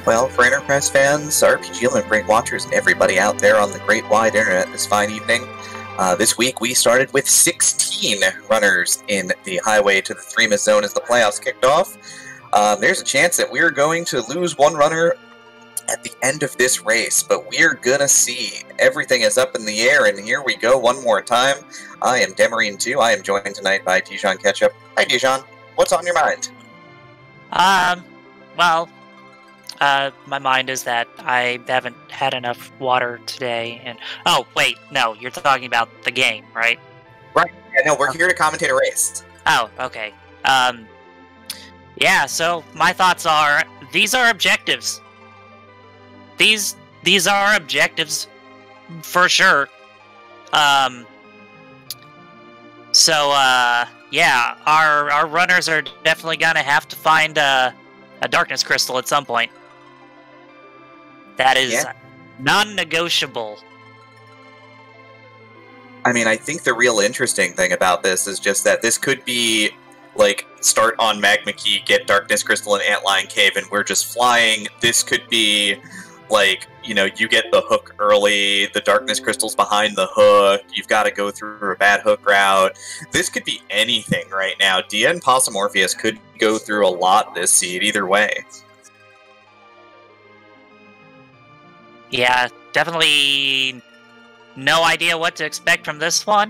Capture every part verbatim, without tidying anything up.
Well, for Enterprise fans, R P G Limit Break watchers, and everybody out there on the great wide internet this fine evening, uh, this week we started with sixteen runners in the highway to the Threemus zone as the playoffs kicked off. Uh, there's a chance that we're going to lose one runner at the end of this race, but we're gonna see. Everything is up in the air, and here we go one more time. I am Demarine two. I am joined tonight by Dijonketchup. Hi, Dijon. What's on your mind? Um, well, uh, my mind is that I haven't had enough water today, and... Oh, wait, no, you're talking about the game, right? Right. Yeah, no, we're here to commentate a race. Oh, okay. Um, yeah, so my thoughts are, these are objectives. These, these are objectives, for sure. Um, so, uh, yeah, our, our runners are definitely gonna have to find a, a darkness crystal at some point. That is yeah. non-negotiable. I mean, I think the real interesting thing about this is just that this could be, like, start on Magma Key, get Darkness Crystal and Antlion Cave, and we're just flying. This could be, like, you know, you get the hook early, the Darkness Crystal's behind the hook, you've got to go through a bad hook route. This could be anything right now. Dia and Possumorpheus could go through a lot this seed either way. Yeah, definitely no idea what to expect from this one.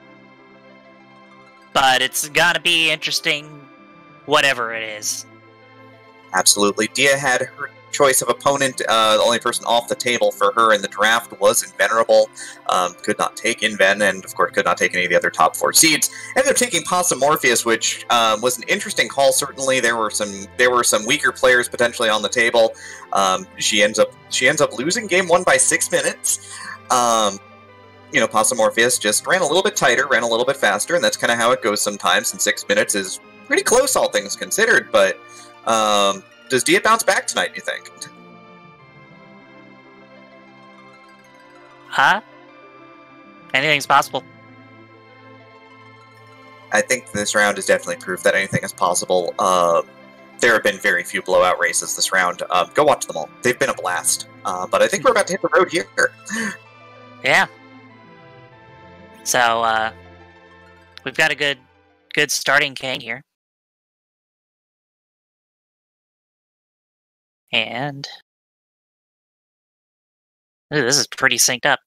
But it's gotta be interesting, whatever it is. Absolutely. Dia had her choice of opponent. Uh, the only person off the table for her in the draft was Invenerable. Um, could not take Inven, and of course could not take any of the other top four seeds. Ended up taking Possumorpheus, which um, was an interesting call. Certainly, there were some there were some weaker players potentially on the table. Um, she ends up she ends up losing game one by six minutes. Um, you know, Possumorpheus just ran a little bit tighter, ran a little bit faster, and that's kind of how it goes sometimes. And six minutes is pretty close, all things considered. But um, does Dia bounce back tonight, do you think? Huh? Anything's possible. I think this round is definitely proof that anything is possible. Uh, there have been very few blowout races this round. Uh, go watch them all. They've been a blast. Uh, but I think we're about to hit the road here. Yeah. So, uh, we've got a good, good starting Kang here. And... Ooh, this is pretty synced up.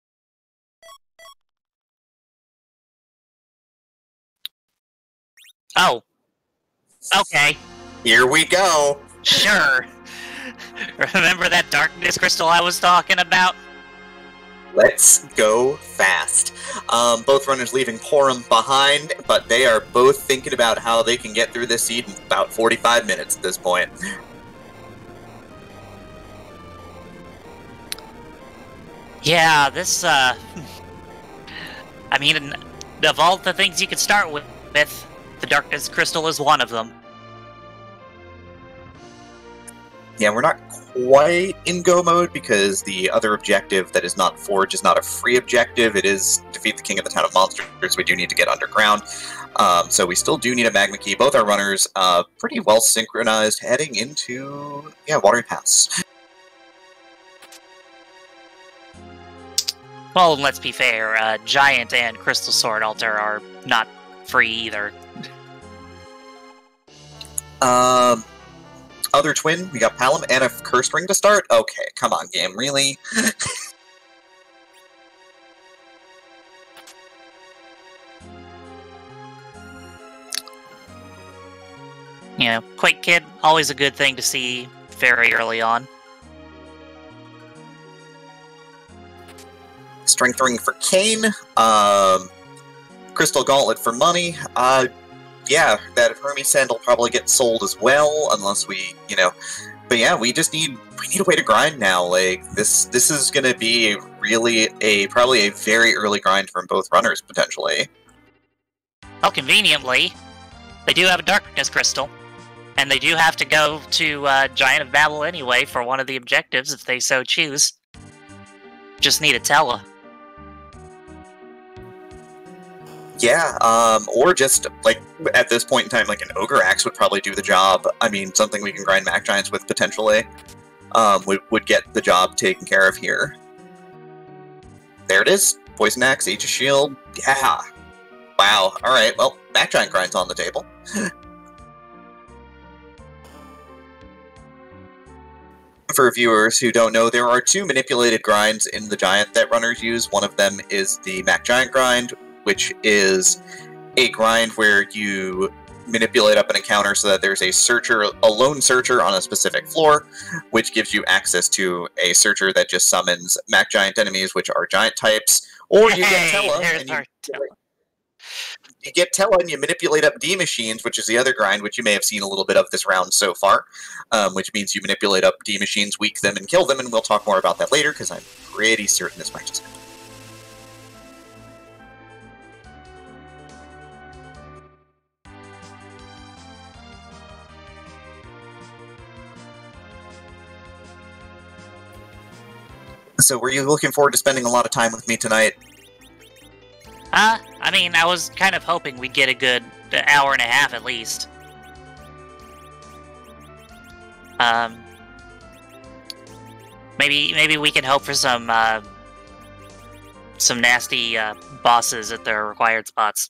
Oh. Okay. Here we go. Sure. Remember that darkness crystal I was talking about? Let's go fast. Um, both runners leaving Porum behind, but they are both thinking about how they can get through this seed in about forty-five minutes at this point. Yeah, this, uh... I mean, of all the things you could start with, with, the Darkness Crystal is one of them. Yeah, we're not quite in go mode because the other objective that is not Forge is not a free objective. It is defeat the King of the Town of Monsters. We do need to get underground. Um, so we still do need a Magma Key. Both our runners uh, pretty well synchronized heading into, yeah, Watery Pass. Well, let's be fair, uh, Giant and Crystal Sword Altar are not free either. Um, other twin, we got Palom and a Cursed Ring to start? Okay, come on, game, really? You know, Quake Kid, always a good thing to see very early on. Strength Ring for Kane, um, Crystal Gauntlet for money. Uh, yeah, that Hermes Sand will probably get sold as well, unless we, you know. But yeah, we just need we need a way to grind now. Like this, this is going to be really a probably a very early grind from both runners potentially. Well, conveniently, they do have a Darkness Crystal, and they do have to go to uh, Giant of Babel anyway for one of the objectives if they so choose. Just need a Tella. Yeah, um, or just, like, at this point in time, like, an Ogre Axe would probably do the job. I mean, something we can grind Mac Giants with, potentially. um, would, would get the job taken care of here. There it is. Poison Axe, Age of Shield. Yeah. Wow. Alright, well, Mac Giant Grind's on the table. For viewers who don't know, there are two manipulated grinds in the Giant that runners use. One of them is the Mac Giant grind, which is a grind where you manipulate up an encounter so that there's a searcher, a lone searcher on a specific floor, which gives you access to a searcher that just summons Mac Giant enemies, which are Giant types. Or you get Tella, and you, you get Tella and you manipulate up D Machines, which is the other grind, which you may have seen a little bit of this round so far, um, which means you manipulate up D Machines, weak them, and kill them, and we'll talk more about that later, because I'm pretty certain this might just happen. So were you looking forward to spending a lot of time with me tonight? Uh, I mean, I was kind of hoping we'd get a good hour and a half at least. Um, maybe maybe we can hope for some uh, some nasty uh, bosses at their required spots.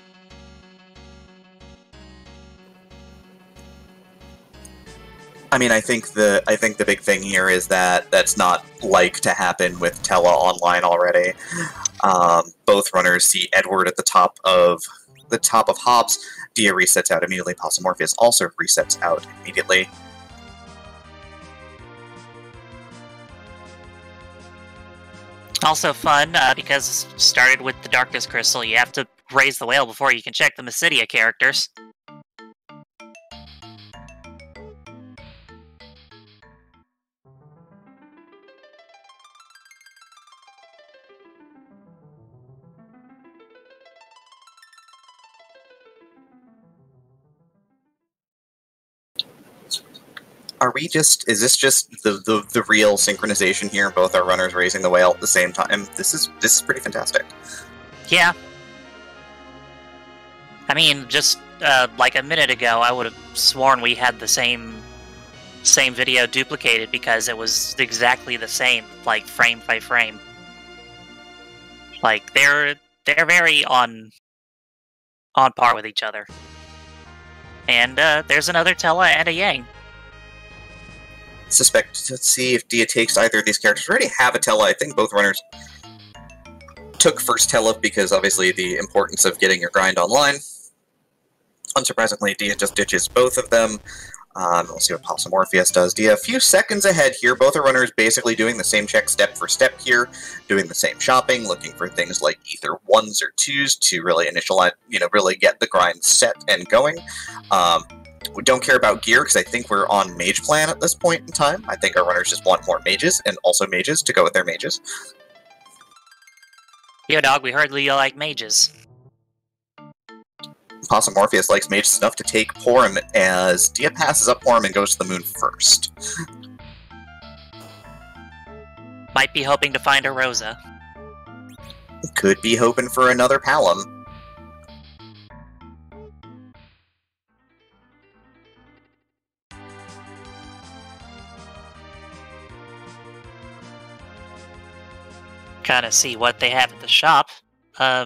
I mean, I think the I think the big thing here is that that's not like to happen with Tella online already. Um, both runners see Edward at the top of the top of Hobbs. Dia resets out immediately. Possumorpheus also resets out immediately. Also fun uh, because it started with the Darkness Crystal. You have to raise the whale before you can check the Mysidia characters. Are we just, is this just the, the, the real synchronization here? Both our runners raising the whale at the same time? This is, this is pretty fantastic. Yeah. I mean, just uh, like a minute ago, I would have sworn we had the same same video duplicated because it was exactly the same, like frame by frame. Like they're they're very on on par with each other. And uh, there's another Tella and a Yang. Suspect, let's see if Dia takes either of these characters. We already have a Tella. I think both runners took first Tella because obviously the importance of getting your grind online. Unsurprisingly, Dia just ditches both of them. Um, we'll see what Possumorpheus does. Dia a few seconds ahead here. Both are runners basically doing the same check step for step here, doing the same shopping, looking for things like either ones or twos to really initialize, you know, really get the grind set and going. Um, We don't care about gear because I think we're on mage plan at this point in time. I think our runners just want more mages and also mages to go with their mages. Yo, dog, we heard you like mages. Possumorpheus likes mages enough to take Porum as Dia passes up Porum and goes to the moon first. Might be hoping to find a Rosa. Could be hoping for another Palom. Kind of see what they have at the shop. Uh,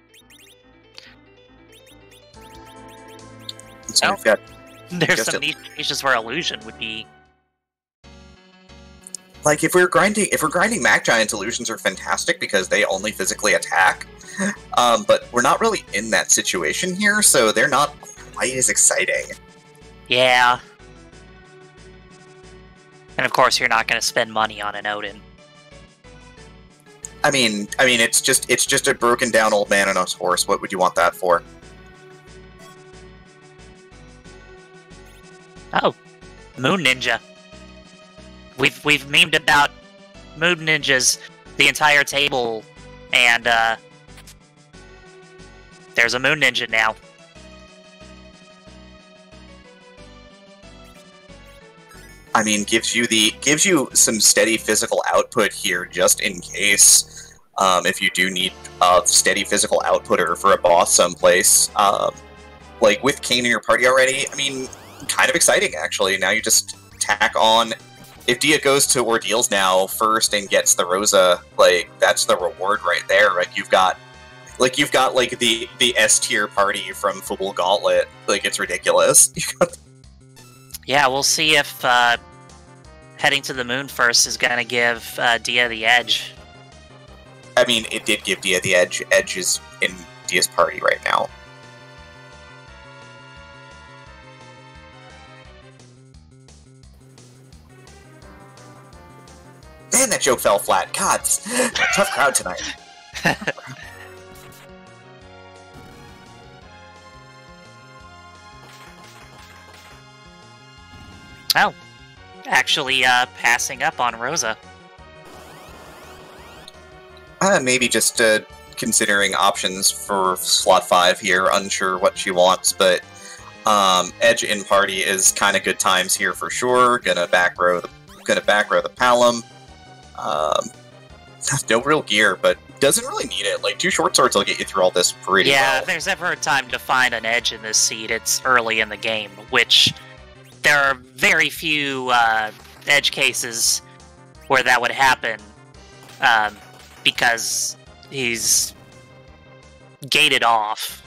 so oh, we've got there's some niche niches where illusion would be. Like if we're grinding, if we're grinding Mac Giants, illusions are fantastic because they only physically attack. Um, but we're not really in that situation here, so they're not quite as exciting. Yeah. And of course, you're not going to spend money on an Odin. I mean, I mean, it's just it's just a broken down old man on a horse. What would you want that for? Oh, Moon Ninja. We've we've memed about Moon Ninjas the entire table, and uh, there's a Moon Ninja now. I mean, gives you the gives you some steady physical output here, just in case um, if you do need a steady physical outputter for a boss someplace. Um, like with Kane in your party already, I mean, kind of exciting actually. Now you just tack on if Dia goes to Ordeals now first and gets the Rosa, like, that's the reward right there. Like, you've got, like, you've got, like, the, the S-tier party from Football Gauntlet. Like, it's ridiculous. Yeah, we'll see if uh, heading to the moon first is going to give uh, Dia the edge. I mean, it did give Dia the edge. Edge is in Dia's party right now. Man, that joke fell flat. God, tough crowd tonight. Oh, actually uh, passing up on Rosa. Uh, maybe just uh, considering options for slot five here. Unsure what she wants, but um, Edge in party is kind of good times here for sure. Gonna back row the gonna back row the Palom. Um, no real gear, but doesn't really need it. Like, two short swords will get you through all this pretty yeah, well. Yeah, if there's ever a time to find an edge in this seed, it's early in the game, which there are very few uh, edge cases where that would happen, um, because he's gated off.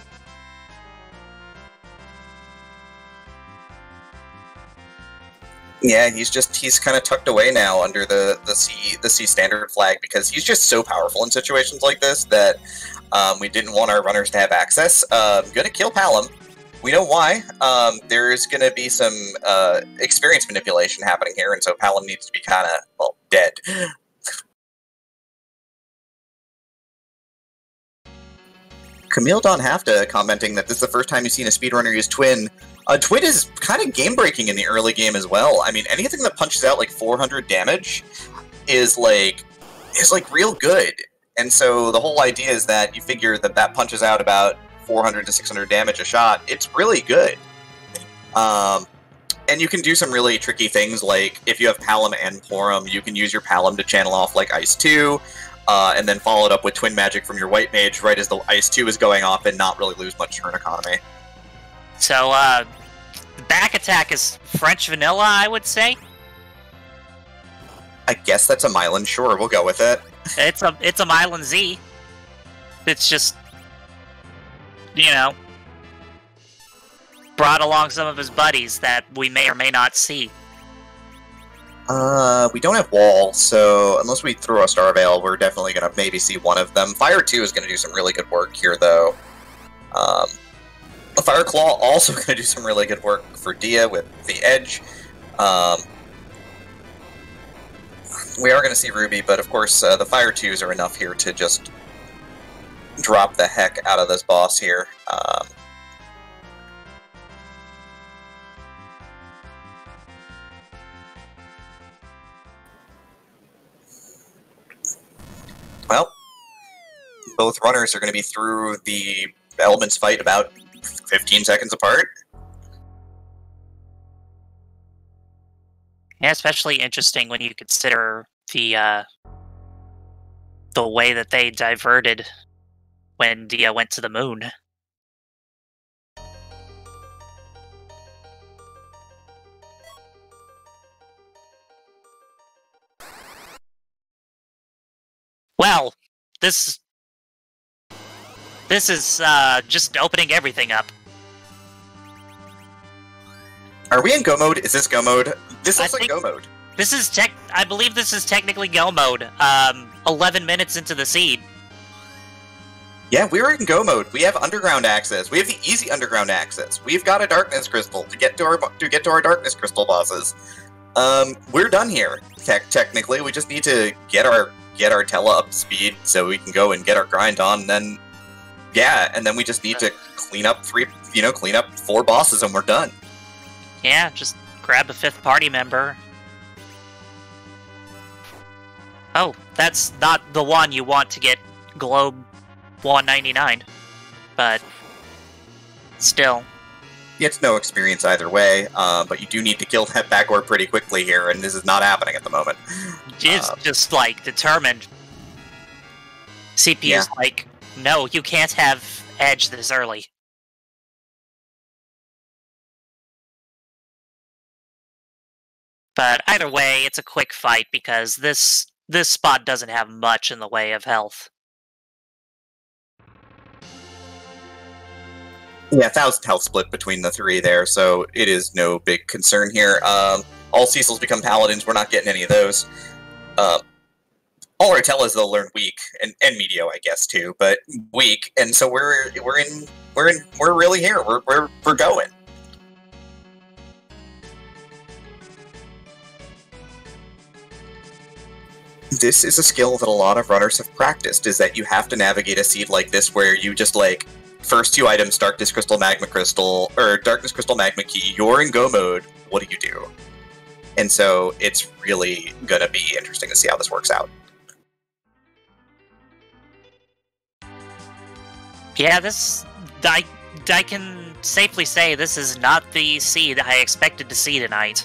Yeah, he's just he's kind of tucked away now under the the C the C standard flag because he's just so powerful in situations like this that um, we didn't want our runners to have access. Um, gonna kill Palom. We know why. Um, there's gonna be some uh, experience manipulation happening here, and so Palom needs to be kind of well dead. Camille Don Hafta commenting that this is the first time you've seen a speedrunner use Twin. Uh, Twin is kind of game-breaking in the early game as well. I mean, anything that punches out like four hundred damage is like is like real good. And so the whole idea is that you figure that that punches out about four hundred to six hundred damage a shot. It's really good. Um, and you can do some really tricky things, like if you have Palom and Porum, you can use your Palom to channel off like Ice two. Uh, and then follow it up with Twin Magic from your White Mage right as the Ice two is going off and not really lose much turn economy. So, uh, the back attack is French vanilla, I would say. I guess that's a Mylan, sure, we'll go with it. It's a, it's a Mylan Z. It's just, you know, brought along some of his buddies that we may or may not see. Uh, we don't have Wall, so unless we throw a Star Veil, we're definitely going to maybe see one of them. Fire two is going to do some really good work here, though. Um, the Fire Claw also going to do some really good work for Dia with the Edge. Um, we are going to see Ruby, but of course, uh, the Fire twos are enough here to just drop the heck out of this boss here. Um, Well, both runners are going to be through the elements fight about fifteen seconds apart. Yeah, especially interesting when you consider the uh, the way that they diverted when Dia went to the moon. Well, this this is uh, just opening everything up. Are we in Go mode? Is this Go mode? This looks I like Go mode. This is tech. I believe this is technically Go mode. Um, eleven minutes into the seed. Yeah, we're in Go mode. We have underground access. We have the easy underground access. We've got a darkness crystal to get to our to get to our darkness crystal bosses. Um, we're done here. Te technically, we just need to get our get our tele up to speed so we can go and get our grind on. And then, yeah, and then we just need to clean up three, you know, clean up four bosses, and we're done. Yeah, just grab a fifth party member. Oh, that's not the one you want to get Globe one ninety-nine, but still. It's no experience either way, uh, but you do need to kill that back orb pretty quickly here, and this is not happening at the moment. It's uh, just, like, determined. C P U's yeah. like, no, you can't have Edge this early. But either way, it's a quick fight because this this spot doesn't have much in the way of health. Yeah, thousand health split between the three there, so it is no big concern here. Um, all Cecils become paladins. We're not getting any of those. Uh, all Artellas they'll learn weak and, and Medio, I guess too, but weak, and so we're we're in we're in we're really here. We're we're we're going. This is a skill that a lot of runners have practiced, is that you have to navigate a seed like this where you just, like, first two items, Darkness Crystal, Magma Crystal, or Darkness Crystal, Magma Key, you're in go mode, what do you do? And so it's really gonna be interesting to see how this works out. Yeah, this... I, I can safely say this is not the seed I expected to see tonight.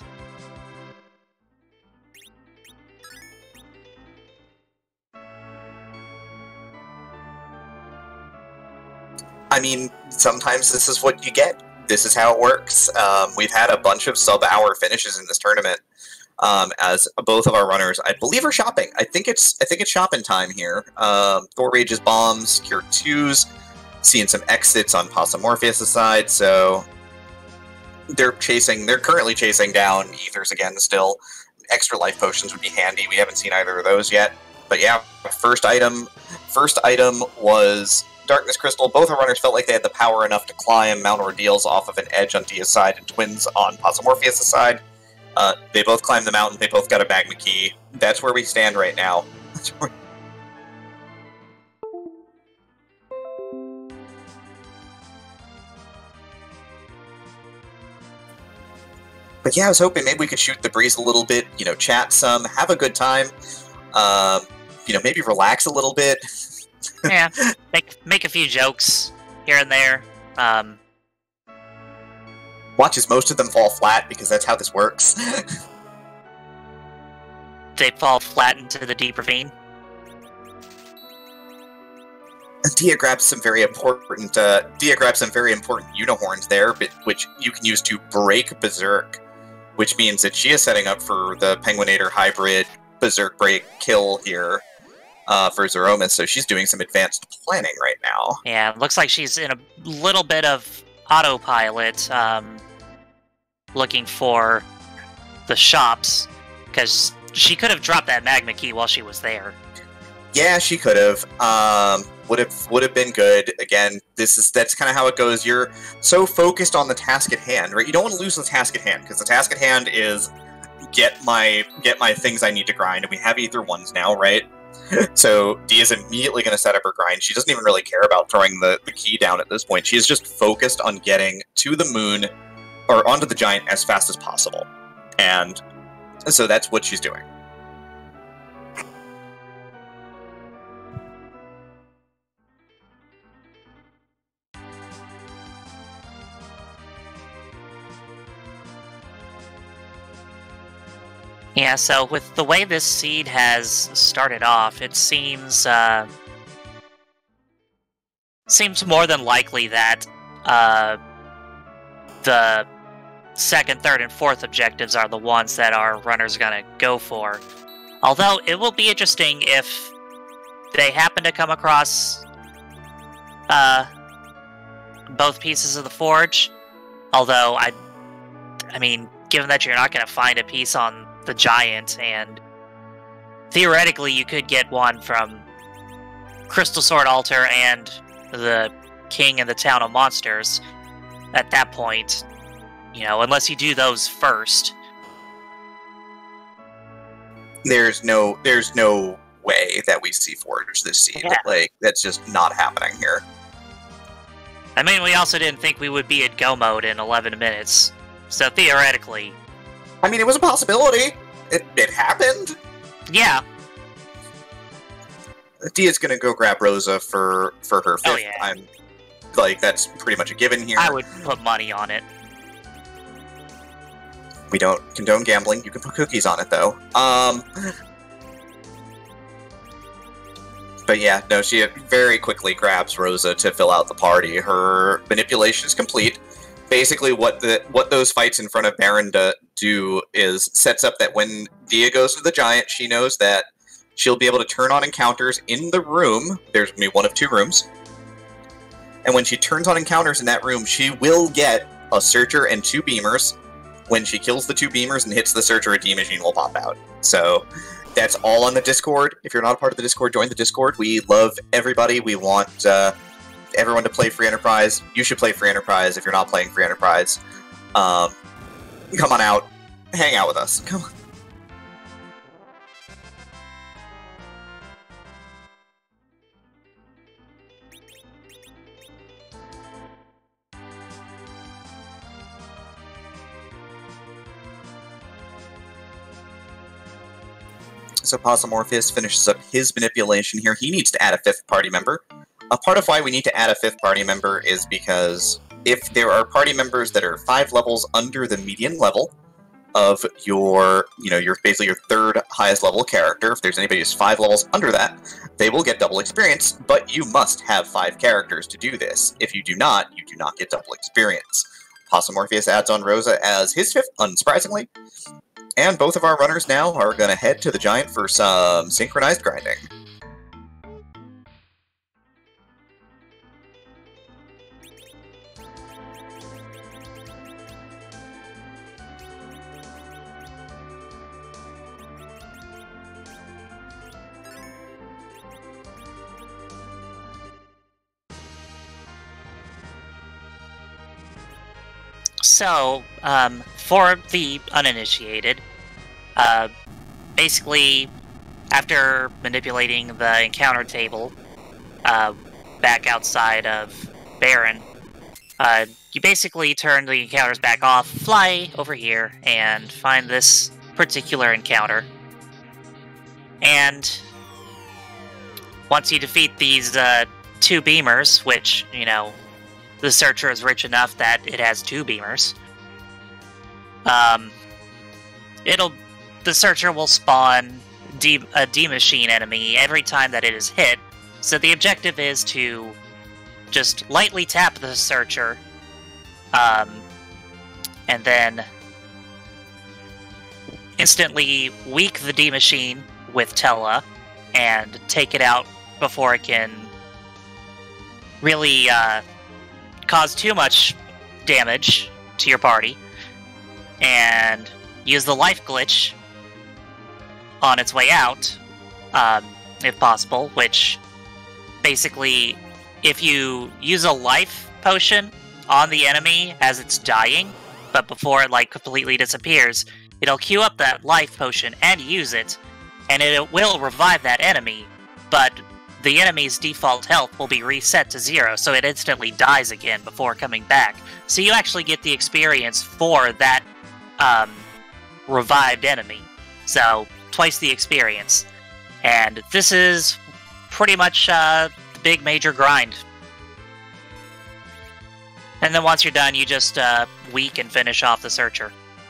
I mean, sometimes this is what you get. This is how it works. Um, we've had a bunch of sub-hour finishes in this tournament, um, as both of our runners, I believe, are shopping. I think it's I think it's shopping time here. Um, Thor Rage's bombs, Cure twos, seeing some exits on Possumorpheus' side, so they're chasing. They're currently chasing down Ethers again. Still, extra life potions would be handy. We haven't seen either of those yet, but yeah, first item. First item was Darkness Crystal. Both our runners felt like they had the power enough to climb Mount Ordeals off of an edge on Dia's side and Twins on Possumorpheus' side. Uh, they both climbed the mountain, they both got a Magma Key. That's where we stand right now. But yeah, I was hoping maybe we could shoot the breeze a little bit, you know, chat some, have a good time, um, you know, maybe relax a little bit. Yeah, make make a few jokes here and there. Um, Watches most of them fall flat because that's how this works. They fall flat into the deep ravine. Dia grabs some very important. Uh, Dia grabs some very important unihorns there, but which you can use to break Berserk, which means that she is setting up for the Penguinator hybrid Berserk break kill here. Uh, for Zeromus, so she's doing some advanced planning right now. Yeah, it looks like she's in a little bit of autopilot, um, looking for the shops, because she could have dropped that Magma Key while she was there. Yeah, she could have. Um, would have would have been good. Again, this is that's kind of how it goes. You're so focused on the task at hand, right? You don't want to lose the task at hand because the task at hand is get my get my things I need to grind, and we have Ether ones now, right? So Dia's immediately going to set up her grind. She doesn't even really care about throwing the, the key down at this point. She is just focused on getting to the moon, or onto the giant, as fast as possible. And so that's what she's doing. Yeah, so with the way this seed has started off, it seems uh, seems more than likely that uh, the second, third, and fourth objectives are the ones that our runners gonna go for. Although it will be interesting if they happen to come across uh, both pieces of the forge. Although I, I mean, given that you're not gonna find a piece on the giant, and theoretically you could get one from Crystal Sword Altar and the King and the Town of Monsters at that point, you know, unless you do those first. There's no there's no way that we see Forge this seed. Yeah. Like, that's just not happening here. I mean, we also didn't think we would be at go mode in eleven minutes, so theoretically... I mean, it was a possibility. It, it happened. Yeah. Dia's gonna go grab Rosa for, for her fifth. Oh, yeah. I'm, like, that's pretty much a given here. I would put money on it. We don't condone gambling. You can put cookies on it, though. Um... But yeah, no, she very quickly grabs Rosa to fill out the party. Her manipulation is complete. basically what the what those fights in front of Baron do, do is sets up that when Dia goes to the Giant, she knows that she'll be able to turn on encounters in the room. There's going to be one of two rooms. And when she turns on encounters in that room, she will get a Searcher and two Beamers. When she kills the two Beamers and hits the Searcher, a D-Machine will pop out. So that's all on the Discord. If you're not a part of the Discord, join the Discord. We love everybody. We want uh, everyone to play Free Enterprise. You should play Free Enterprise if you're not playing Free Enterprise. Um, come on out. Hang out with us. Come on. So Possumorpheus finishes up his manipulation here. He needs to add a fifth party member. A part of why we need to add a fifth party member is because if there are party members that are five levels under the median level of your, you know, your basically your third highest level character, if there's anybody who's five levels under that, they will get double experience, but you must have five characters to do this. If you do not, you do not get double experience. Possumorpheus adds on Rosa as his fifth, unsurprisingly. And both of our runners now are going to head to the Giant for some synchronized grinding. So, um, for the uninitiated, uh, basically, after manipulating the encounter table, uh, back outside of Baron, uh, you basically turn the encounters back off, fly over here, and find this particular encounter. And once you defeat these, uh, two Beamers, which, you know, the Searcher is rich enough that it has two Beamers. Um, it'll the Searcher will spawn D, a D-Machine enemy every time that it is hit. So the objective is to just lightly tap the Searcher, um, and then instantly weak the D-Machine with Tella and take it out before it can really uh, cause too much damage to your party, and use the life glitch on its way out, um, if possible, which basically, if you use a life potion on the enemy as it's dying, but before it like completely disappears, it'll queue up that life potion and use it, and it will revive that enemy, but the enemy's default health will be reset to zero, so it instantly dies again before coming back. So you actually get the experience for that um, revived enemy. So, twice the experience. And this is pretty much uh, the big major grind. And then once you're done, you just uh, weak and finish off the Searcher.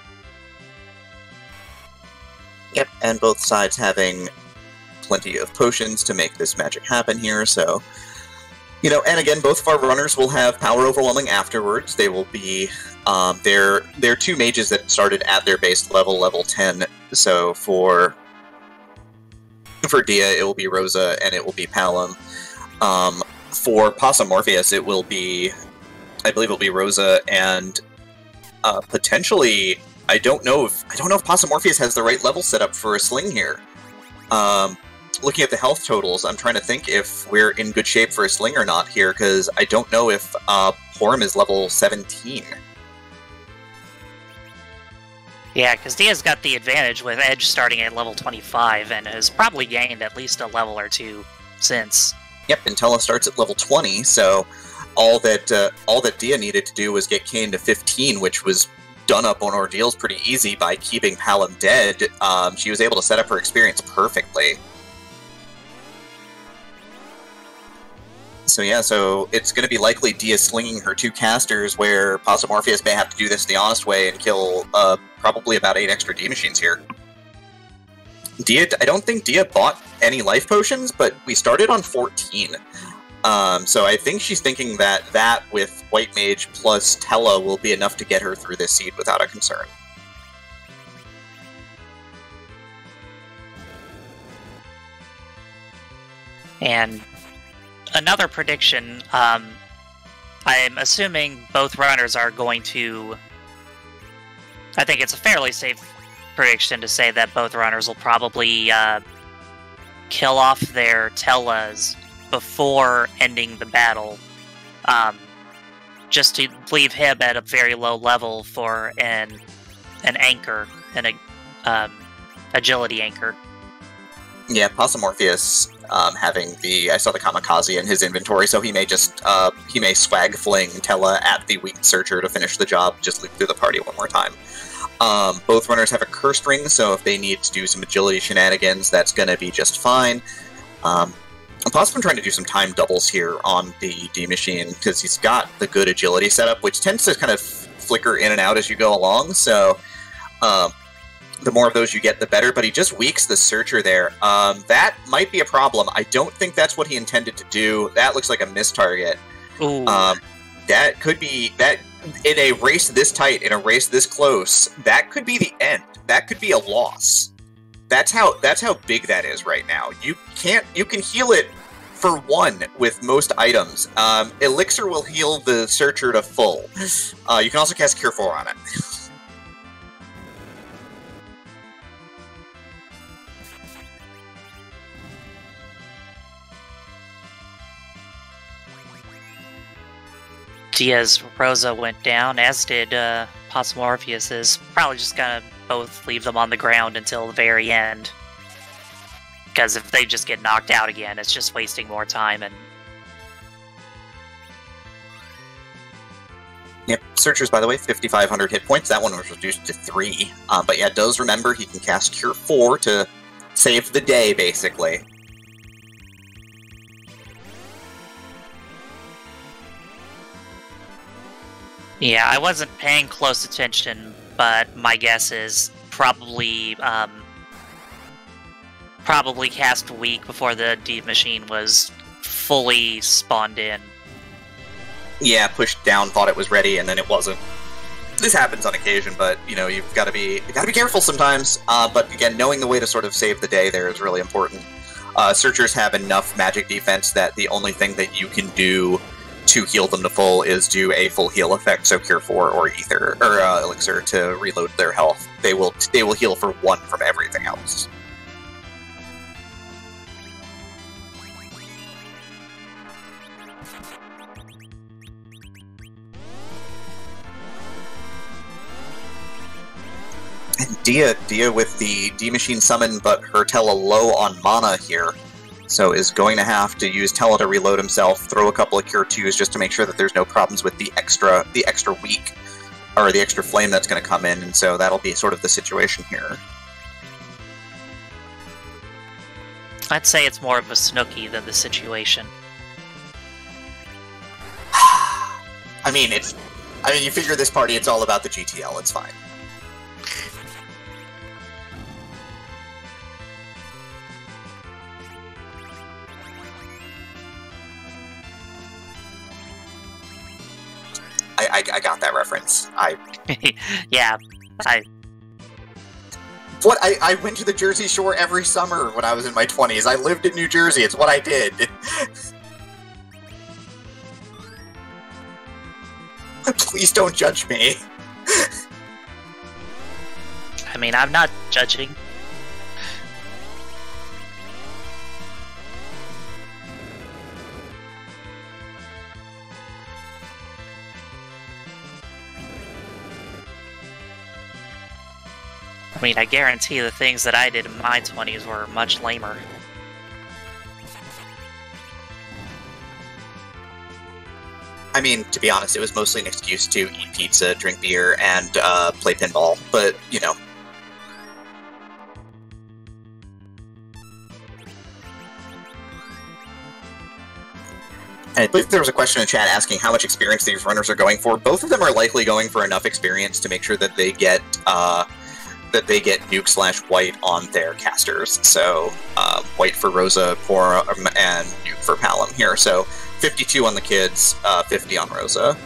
Yep, and both sides having plenty of potions to make this magic happen here, so... You know, and again, both of our runners will have Power Overwhelming afterwards. They will be... Um, they're, they're two mages that started at their base level, level ten, so for... For Dia, it will be Rosa, and it will be Palom. Um, for Possumorpheus, it will be... I believe it will be Rosa, and... Uh, potentially... I don't know if... I don't know if Possumorpheus has the right level set up for a sling here. Um... Looking at the health totals, I'm trying to think if we're in good shape for a sling or not here, because I don't know if uh, Porm is level seventeen. Yeah, because Dia's got the advantage with Edge starting at level twenty-five, and has probably gained at least a level or two since. Yep, and Tella starts at level twenty, so all that uh, all that Dia needed to do was get Kane to fifteen, which was done up on Ordeals pretty easy by keeping Palom dead. Um, she was able to set up her experience perfectly. So yeah, so it's going to be likely Dia slinging her two casters, where Possumorpheus may have to do this the honest way and kill uh, probably about eight extra D-Machines here. Dia, I don't think Dia bought any life potions, but we started on fourteen. Um, so I think she's thinking that that with White Mage plus Tella will be enough to get her through this seed without a concern. And another prediction, um, I'm assuming both runners are going to... I think it's a fairly safe prediction to say that both runners will probably uh, kill off their Tellas before ending the battle, um, just to leave him at a very low level for an an anchor, an um, agility anchor. Yeah, Possumorpheus um, having the I saw the kamikaze in his inventory, so he may just uh, he may swag fling Tella at the weak searcher to finish the job, just leap through the party one more time. Um, both runners have a cursed ring, so if they need to do some agility shenanigans, that's going to be just fine. Um, I'm possibly trying to do some time doubles here on the D Machine, because he's got the good agility setup, which tends to kind of flicker in and out as you go along, so um, the more of those you get, the better, but he just weaks the Searcher there. Um, that might be a problem. I don't think that's what he intended to do. That looks like a missed target. Ooh. Um, that could be... that. In a race this tight, in a race this close, that could be the end. That could be a loss. That's how that's how big that is right now. You can't you can heal it for one with most items. Um, Elixir will heal the Searcher to full. Uh, you can also cast Cure four on it. Dia's Rosa went down, as did uh, Possumorpheus's. Probably just gonna both leave them on the ground until the very end. Because if they just get knocked out again, it's just wasting more time. And Yep, Searchers, by the way, fifty-five hundred hit points. That one was reduced to three. Um, but yeah, does remember he can cast Cure four to save the day, basically. yeah, I wasn't paying close attention, but my guess is probably um, probably cast weak before the D Machine was fully spawned in. Yeah, pushed down, thought it was ready, and then it wasn't. This happens on occasion, but you know you've got to be you got to be careful sometimes. Uh, but again, knowing the way to sort of save the day there is really important. Uh, Searchers have enough magic defense that the only thing that you can do to heal them to full is do a full heal effect, so Cure four or Ether or uh, Elixir to reload their health. They will they will heal for one from everything else. And Dia Dia with the D Machine summon, but her Tella low on mana here. So is going to have to use Tella to reload himself, throw a couple of Cure twos just to make sure that there's no problems with the extra the extra weak, or the extra flame that's going to come in, and so that'll be sort of the situation here. I'd say it's more of a Snooki than the situation. I mean, it's... I mean, you figure this party, it's all about the G T L, it's fine. I, I, I got that reference. I yeah, I. What I, I went to the Jersey Shore every summer when I was in my twenties. I lived in New Jersey. It's what I did. Please don't judge me. I mean, I'm not judging. I mean, I guarantee the things that I did in my twenties were much lamer. I mean, to be honest, it was mostly an excuse to eat pizza, drink beer, and uh, play pinball, but, you know. And I believe there was a question in chat asking how much experience these runners are going for. Both of them are likely going for enough experience to make sure that they get... Uh, that they get Nuke slash White on their casters. So, uh, White for Rosa, Pora, and Nuke for Palom here. So, fifty-two on the kids, uh, fifty on Rosa.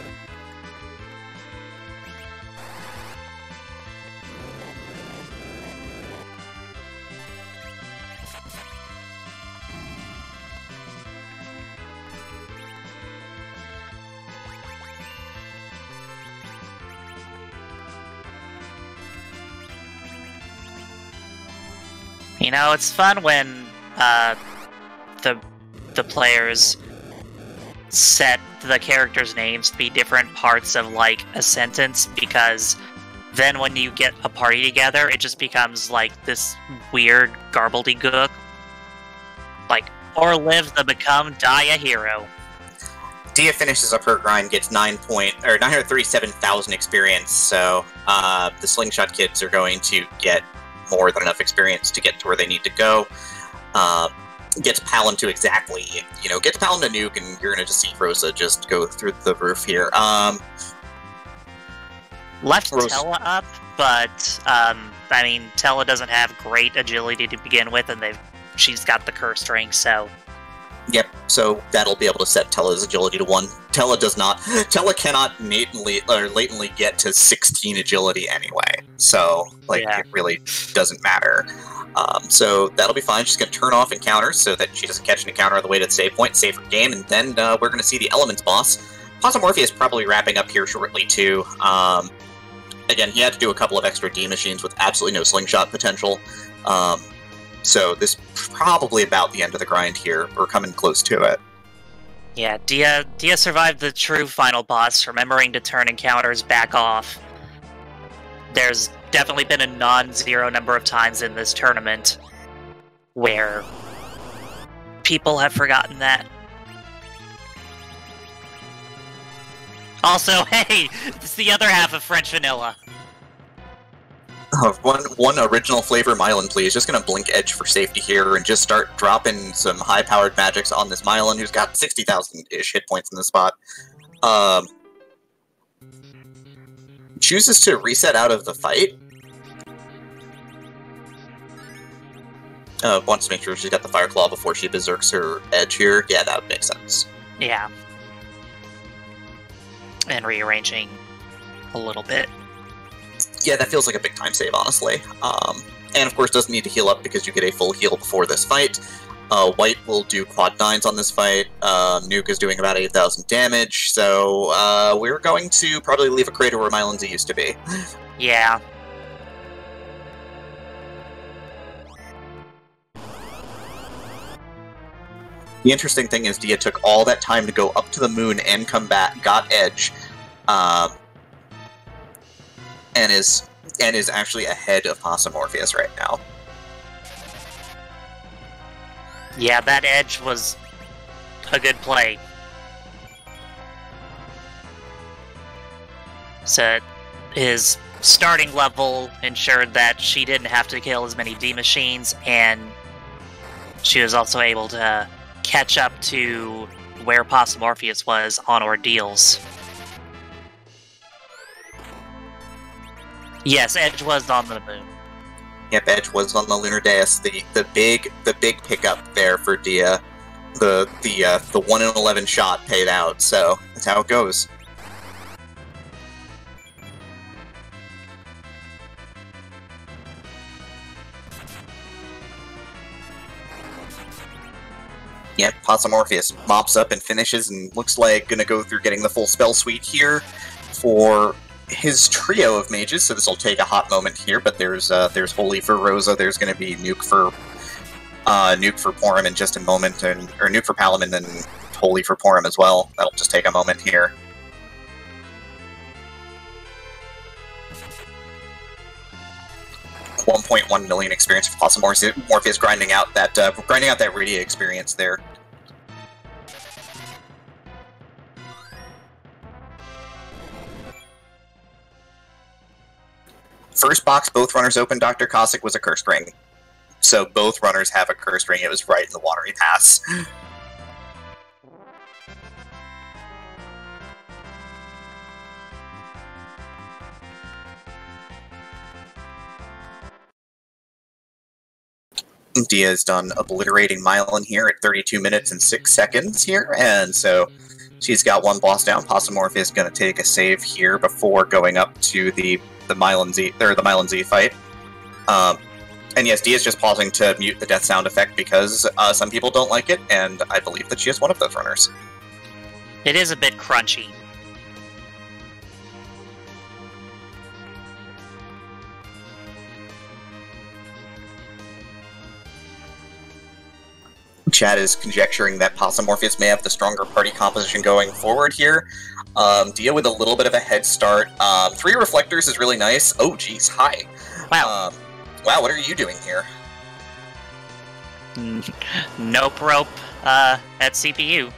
You know, it's fun when uh, the the players set the characters' names to be different parts of, like, a sentence, because then when you get a party together, it just becomes, like, this weird garbledy-gook. Like, or live the become, die a hero. Dia finishes up her grind, gets nine point or nine hundred thirty-seven thousand experience. So uh, the slingshot kids are going to get more than enough experience to get to where they need to go. Uh, gets Palin to exactly, you know, gets Palin to nuke, and you're going to just see Rosa just go through the roof here. Um, Left Rosa. Tella up, but um, I mean, Tella doesn't have great agility to begin with, and they've she's got the cursed ring, so. Yep, so that'll be able to set Tella's agility to one. Tella does not. Tella cannot latently or latently get to sixteen agility anyway. So, like, Yeah. it really doesn't matter. Um, so that'll be fine. She's going to turn off encounters so that she doesn't catch an encounter on the way to the save point, save her game, and then uh, we're going to see the Elements boss. Possumorpheus is probably wrapping up here shortly, too. Um, again, he had to do a couple of extra D machines with absolutely no slingshot potential. Um, So this is probably about the end of the grind here. We're coming close to it. Yeah, Dia, Dia survived the true final boss, remembering to turn encounters back off. There's definitely been a non-zero number of times in this tournament where people have forgotten that. Also, hey, it's the other half of French Vanilla. Uh, one one original flavor Mylan, please. Just gonna blink Edge for safety here and just start dropping some high-powered magics on this Mylan, who's got sixty thousand-ish hit points in the spot. Um, chooses to reset out of the fight. Uh, wants to make sure she's got the Fire Claw before she berserks her Edge here. Yeah, that would make sense. Yeah. And rearranging a little bit. Yeah, that feels like a big time save, honestly. Um, and of course, doesn't need to heal up because you get a full heal before this fight. Uh, White will do quad nines on this fight. Uh, Nuke is doing about eight thousand damage, so uh, we're going to probably leave a crater where Mylan's used to be. Yeah. The interesting thing is Dia took all that time to go up to the moon and come back, got Edge, um, and is and is actually ahead of Possumorpheus right now. Yeah, that Edge was a good play. So his starting level ensured that she didn't have to kill as many D-Machines, and she was also able to catch up to where Possumorpheus was on Ordeals. Yes, Edge was on the moon. Yep, Edge was on the lunar dais. The the big the big pickup there for Dia. The the uh, the one in eleven shot paid out. So that's how it goes. Yep, Possumorpheus mops up and finishes, and looks like gonna go through getting the full spell suite here for his trio of mages. So this will take a hot moment here, but there's uh, there's Holy for Rosa. There's gonna be Nuke for uh, Nuke for Porum in just a moment, and or Nuke for Palom, and then Holy for Porum as well. That'll just take a moment here. one point one million experience for Possumorpheus grinding out that uh, grinding out that Rydia experience there. First box, both runners open. Doctor Cossack was a cursed ring, so both runners have a cursed ring. It was right in the watery pass. Dia's done obliterating Mylan here at thirty-two minutes and six seconds here, and so she's got one boss down. Possumorpheus is going to take a save here before going up to the the Mylan Z or the Mylan Z fight. Um, and yes, Dia's just pausing to mute the death sound effect because uh, some people don't like it, and I believe that she is one of those runners. It is a bit crunchy. Chad is conjecturing that Possumorpheus may have the stronger party composition going forward here. Um, Dia with a little bit of a head start. Um, three reflectors is really nice. Oh, geez, hi. Wow. Um, wow, what are you doing here? Nope rope uh, at C P U.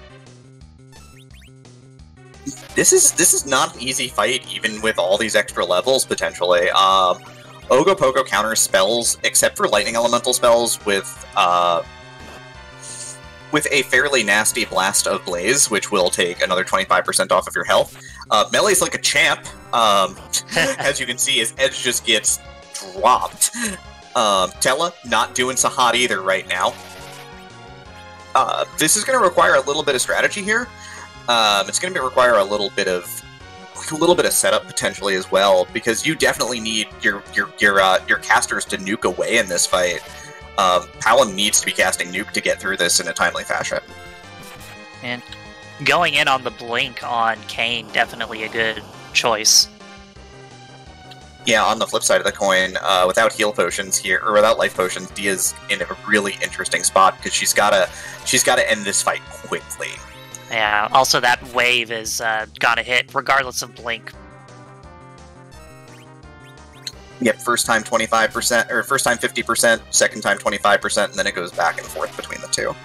This is this is not an easy fight, even with all these extra levels, potentially. Um, Ogopogo counters spells, except for lightning elemental spells, with... Uh, with a fairly nasty Blast of Blaze, which will take another twenty-five percent off of your health. Uh, Melee's like a champ. Um, as you can see, his edge just gets dropped. Um, Tella, not doing so hot either right now. Uh, this is going to require a little bit of strategy here. Um, it's going to require a little bit of a little bit of setup potentially as well, because you definitely need your your your uh, your casters to nuke away in this fight. Um, Palom needs to be casting Nuke to get through this in a timely fashion. And going in on the blink on Kane, definitely a good choice. Yeah, on the flip side of the coin, uh, without heal potions here, or without life potions, Dia's in a really interesting spot, because she's gotta, she's gotta end this fight quickly. Yeah, also that wave is uh, gonna hit, regardless of blink. Yep, first time twenty-five percent, or first time fifty percent, second time twenty-five percent, and then it goes back and forth between the two.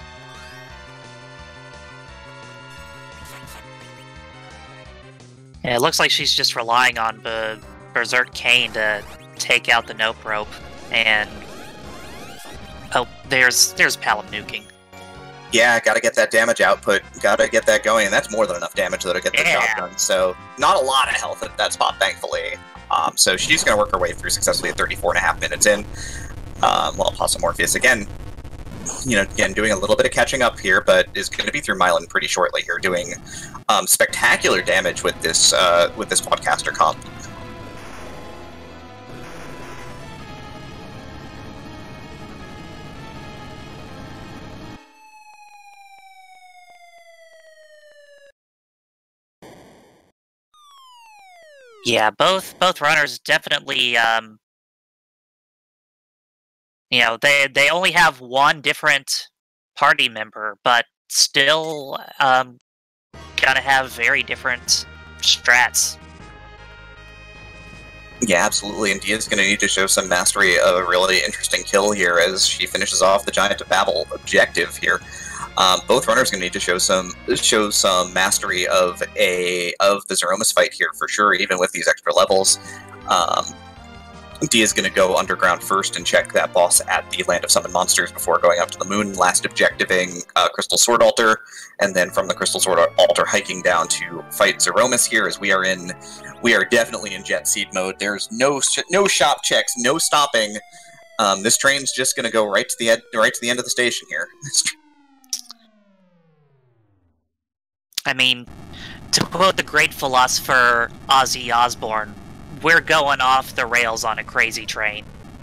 Yeah, it looks like she's just relying on Be Berserk Kane to take out the Nope Rope, and... Oh, there's there's Palom nuking. Yeah, gotta get that damage output, gotta get that going, and that's more than enough damage though to get the yeah. job done, so not a lot of health at that spot, thankfully. Um, so she's going to work her way through successfully at thirty-four and a half minutes in. Um, while Possumorpheus, again, you know, again, doing a little bit of catching up here, but is going to be through Mylan pretty shortly here, doing um, spectacular damage with this, uh, with this Podcaster comp. Yeah, both both runners definitely, um, you know, they they only have one different party member, but still um, gotta have very different strats. Yeah, absolutely, and Dia's going to need to show some mastery of a really interesting kill here as she finishes off the Giant of Babel objective here. Um, both runners going to need to show some show some mastery of a of the Threemus fight here for sure, even with these extra levels. Um, Dia's going to go underground first and check that boss at the Land of Summoned Monsters before going up to the moon, last objectiving uh, Crystal Sword Altar, and then from the Crystal Sword Altar hiking down to fight Threemus here, as we are in we are definitely in jet seed mode. There's no sh no shop checks, no stopping. Um, this train's just going to go right to the ed right to the end of the station here. I mean, to quote the great philosopher Ozzy Osbourne, we're going off the rails on a crazy train.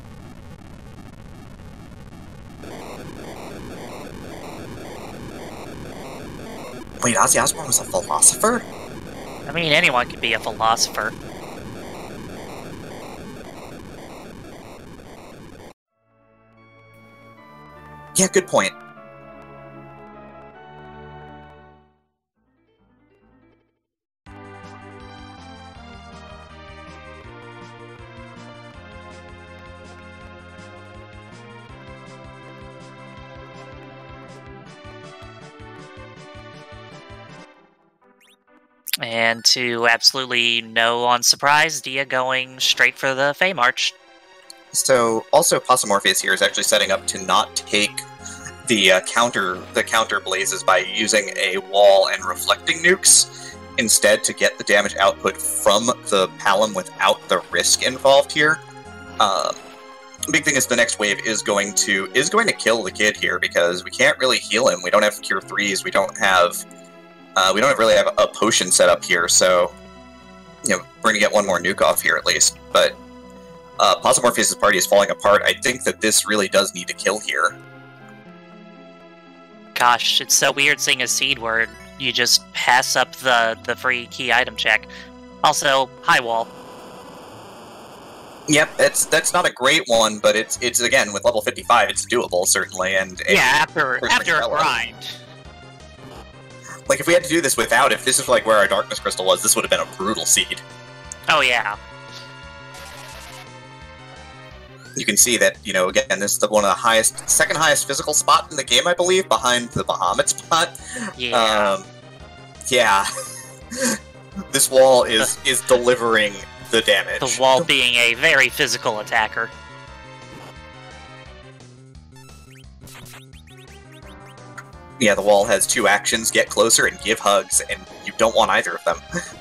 Wait, Ozzy Osbourne was a philosopher? I mean, anyone could be a philosopher. Yeah, good point. And to absolutely no on surprise, Dia going straight for the Fey March. So, also Possumorpheus here is actually setting up to not take the uh, counter the counter blazes by using a wall and reflecting nukes, instead to get the damage output from the Palom without the risk involved here. Um, big thing is the next wave is going to is going to kill the kid here because we can't really heal him. We don't have cure threes. We don't have uh, we don't really have a potion set up here. So you know we're gonna get one more nuke off here at least. But uh, Possumorpheus' party is falling apart. I think that this really does need to kill here. Gosh, it's so weird seeing a seed where you just pass up the the free key item check. Also, high wall. Yep, that's that's not a great one, but it's it's again with level fifty-five, it's doable certainly. And yeah, after after a grind. Like if we had to do this without, if this is like where our darkness crystal was, this would have been a brutal seed. Oh yeah. You can see that, you know, again, this is the, one of the highest, second highest physical spot in the game, I believe, behind the Bahamut spot. Yeah. Um, yeah. This wall is is delivering the damage. The wall being a very physical attacker. Yeah, the wall has two actions, get closer and give hugs, and you don't want either of them.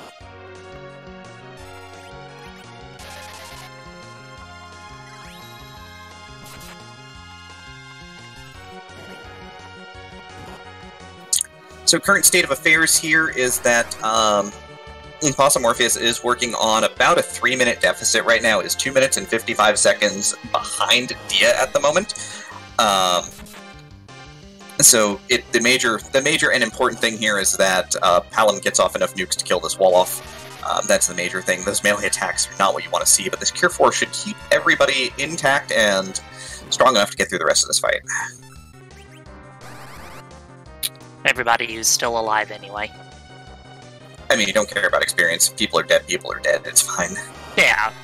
So current state of affairs here is that um, Possumorpheus is working on about a three-minute deficit right now. Is two minutes and fifty-five seconds behind Dia at the moment. Um, so it, the major, the major and important thing here is that uh, Palom gets off enough nukes to kill this wall off. Um, that's the major thing. Those melee attacks are not what you want to see, but this Cure four should keep everybody intact and strong enough to get through the rest of this fight. Everybody who's still alive anyway. I mean, you don't care about experience. People are dead, people are dead. It's fine. Yeah.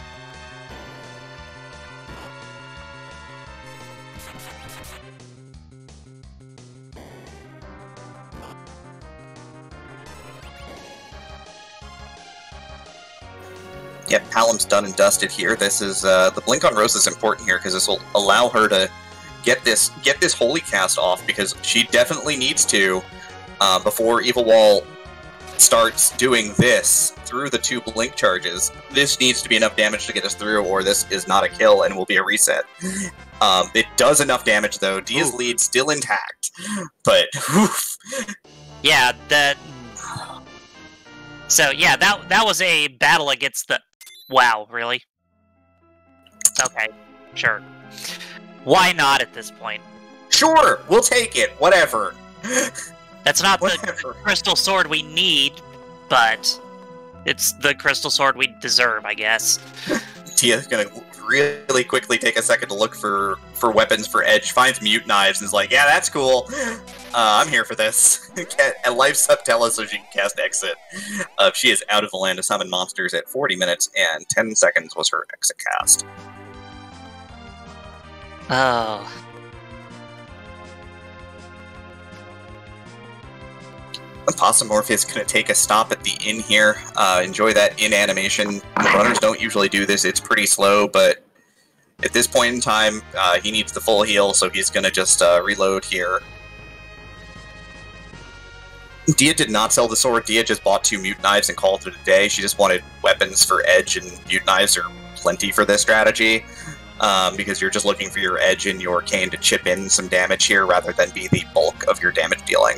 Yep, Palom's done and dusted here. This is, uh, the Blink on Rose is important here, because this will allow her to get this get this Holy Cast off, because she definitely needs to, uh, before Evil Wall starts doing this through the two Blink charges. This needs to be enough damage to get us through, or this is not a kill and will be a reset. Um, it does enough damage, though. Dia's Ooh. lead still intact, but, oof. Yeah, that... So, yeah, that, that was a battle against the... Wow, really? Okay, sure. Why not at this point? Sure, we'll take it. Whatever. That's not Whatever. the crystal sword we need, but it's the crystal sword we deserve, I guess. Tia's gonna really quickly take a second to look for, for weapons for Edge, finds mute knives, and is like, yeah, that's cool. Uh, I'm here for this. And life's up Tella so she can cast Exit. Uh, she is out of the land to summon monsters at forty minutes, and ten seconds was her Exit cast. Oh. Possumorpheus is going to take a stop at the inn here. Uh, enjoy that inn animation. The runners don't usually do this. It's pretty slow, but at this point in time, uh, he needs the full heal, so he's going to just uh, reload here. Dia did not sell the sword. Dia just bought two mute knives and called it a day. She just wanted weapons for Edge, and mute knives are plenty for this strategy. Um, because you're just looking for your Edge and your Cane to chip in some damage here rather than be the bulk of your damage dealing.